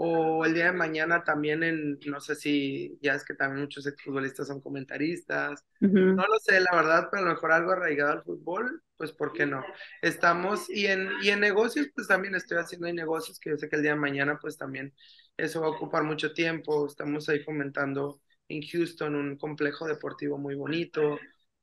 o el día de mañana también no sé si, ya es que también muchos exfutbolistas son comentaristas, Ujú, no lo sé, la verdad, pero a lo mejor algo arraigado al fútbol, pues ¿por qué no? Estamos, y en negocios, pues también estoy haciendo ahí negocios, que yo sé que el día de mañana, pues también eso va a ocupar mucho tiempo, estamos ahí fomentando en Houston un complejo deportivo muy bonito,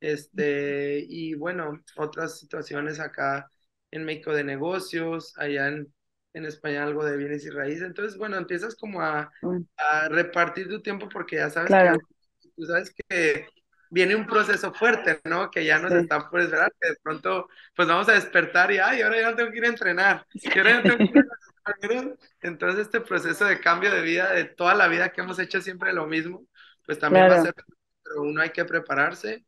y bueno, otras situaciones acá en México de negocios, allá en España algo de bienes y raíces. Entonces, bueno, empiezas como bueno, a repartir tu tiempo porque ya sabes que, claro, tú sabes que viene un proceso fuerte, ¿no? Que ya nos sí. está por esperar, que de pronto pues vamos a despertar y, ay, ahora ya no tengo que ir a entrenar, y ahora ya no tengo que ir a los compañeros. Entonces, este proceso de cambio de vida, de toda la vida que hemos hecho siempre lo mismo, pues también va a Claro, ser, pero uno hay que prepararse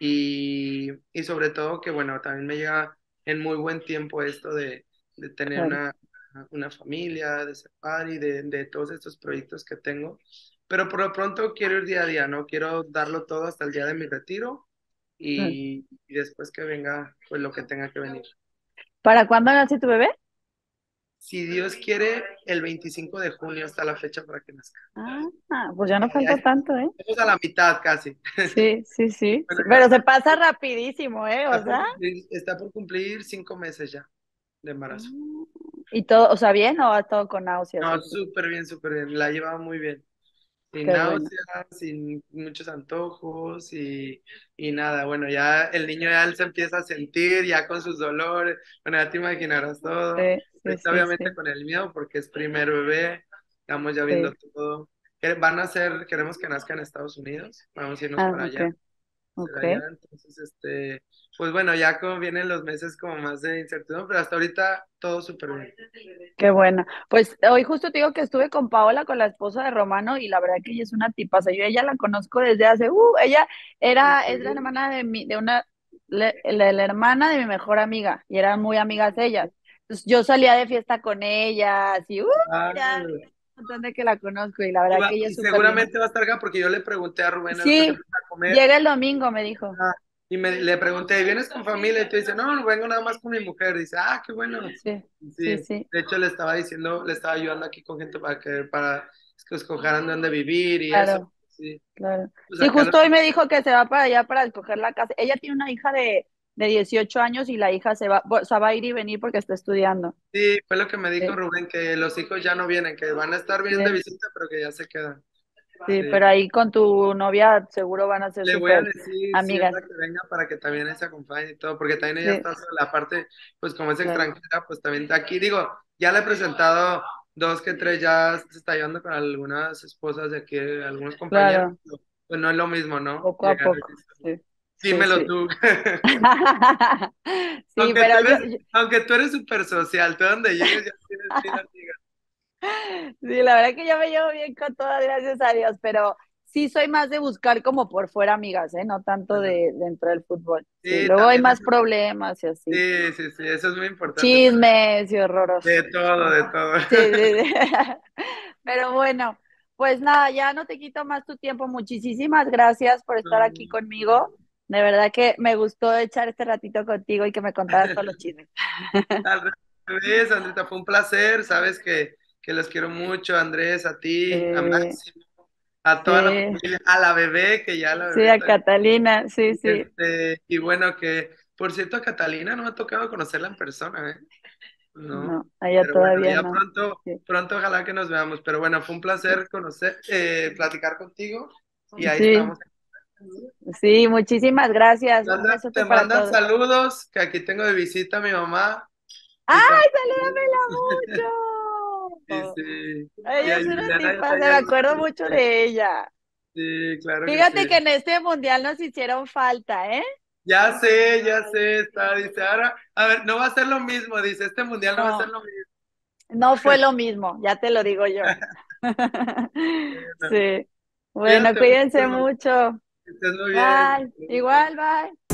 y sobre todo que, bueno, también me llega en muy buen tiempo esto de tener claro. una familia, de ser padre y de todos estos proyectos que tengo. Pero por lo pronto quiero ir día a día, ¿no? Quiero darlo todo hasta el día de mi retiro Claro. y después que venga, pues lo que tenga que venir. ¿Para cuándo nace tu bebé? Si Dios quiere, el 25 de junio está la fecha para que nazca. Pues ya no Ya falta tanto, ¿eh? estamos a la mitad casi. Sí, sí, sí, Bueno, sí. ya Pero se pasa rapidísimo, ¿eh? O sea. está por cumplir 5 meses ya de embarazo. Mm, ¿Y todo, o sea, bien o ha estado con náuseas y No, así? súper bien, súper bien. La llevaba muy bien. Sin Qué bueno. náuseas, sin muchos antojos y nada. Bueno, ya el niño ya él se empieza a sentir ya con sus dolores. Bueno, ya te imaginarás todo. Sí, sí, Está sí, obviamente sí, con el miedo porque es primer bebé. Estamos ya viendo sí. todo. Queremos que nazca en Estados Unidos. Vamos a irnos para Ok, allá. ok. Será allá. Entonces, pues bueno, ya como vienen los meses como más de incertidumbre, pero hasta ahorita todo súper bien. Qué bueno. Pues hoy justo te digo que estuve con Paola, con la esposa de Romano, y la verdad que ella es una tipaza. Yo ella la conozco desde hace, ella es la hermana la hermana de mi mejor amiga, y eran muy amigas ellas. Entonces yo salía de fiesta con ellas, y Ah, ya, un montón de que la conozco, y la verdad que ella y es súper linda. seguramente va a estar acá porque yo le pregunté a Rubén ahorita que Sí, empezó a comer. llega el domingo, me dijo. Ah, y le pregunté, ¿vienes con familia? Y tú dices, no, no vengo nada más con mi mujer. Dice, ah, qué bueno. Sí, Sí, sí, sí, de hecho le estaba diciendo, le estaba ayudando aquí con gente para que escogeran dónde vivir y eso. claro. Sí, Claro. pues Sí, acá justo hoy me dijo que se va para allá para escoger la casa. Ella tiene una hija de 18 años y la hija o sea, va a ir y venir porque está estudiando. sí, fue lo que me dijo Sí, Rubén, que los hijos ya no vienen, que van a estar bien de sí, visita, pero que ya se quedan. sí, Sí. pero ahí con tu novia seguro van a ser Le voy a súper decir amigas. siempre que venga para que también se acompañe y todo, porque también ella Sí, está sola. Aparte, pues como es claro, extranjera, pues también aquí digo, ya le he presentado dos que tres, ya se está llevando con algunas esposas de aquí, algunos compañeros, claro, pero, pues no es lo mismo, ¿no? poco a Llegar a poco. decir, Sí, sí, dímelo sí. tú. Sí, pero Aunque tú eres súper social, tú donde llegues ya tienes mil amigas. sí, la verdad que yo me llevo bien con todas, gracias a Dios, pero sí soy más de buscar como por fuera amigas, ¿eh? No tanto Ajá. de dentro del fútbol. Sí, Sí, luego hay también más eso, problemas y así. sí, sí, sí, eso es muy importante también. Chismes y horrorosos. De todo, de todo. Sí, sí, sí. Pero bueno, pues nada, ya no te quito más tu tiempo. Muchísimas gracias por estar aquí conmigo. De verdad que me gustó echar este ratito contigo y que me contaras todos los chismes. Al revés, Andrita, fue un placer. Sabes que los quiero mucho, Andrés, a ti, a Sí, Máximo, a toda la sí, familia, a la bebé, que ya la sí, bebé a está. Catalina, sí, sí. Y bueno, que por cierto, a Catalina no me ha tocado conocerla en persona, ¿eh? No, No, allá pero bueno, todavía ya no. pronto, Sí, pronto ojalá que nos veamos. Pero bueno, fue un sí, placer platicar contigo y ahí sí, estamos. sí, muchísimas gracias. Un Te besote para mandan todos. saludos, que aquí tengo de visita a mi mamá y ¡Ay, también. salúdamela Y mucho! sí, y Ella a es una Juliana ya tipa, se está me ya acuerdo lista. mucho de ella. Sí, claro que Fíjate sí. que en este mundial nos hicieron falta, ¿eh? Ya sé, está, dice, ahora, a ver, no va a ser lo mismo, dice, este mundial no va a ser No, lo mismo. no fue lo mismo, ya te lo digo yo. Bueno, Sí. Bueno, cuídate cuídense mucho, mucho. que estés muy bien. Bye. Igual, bye.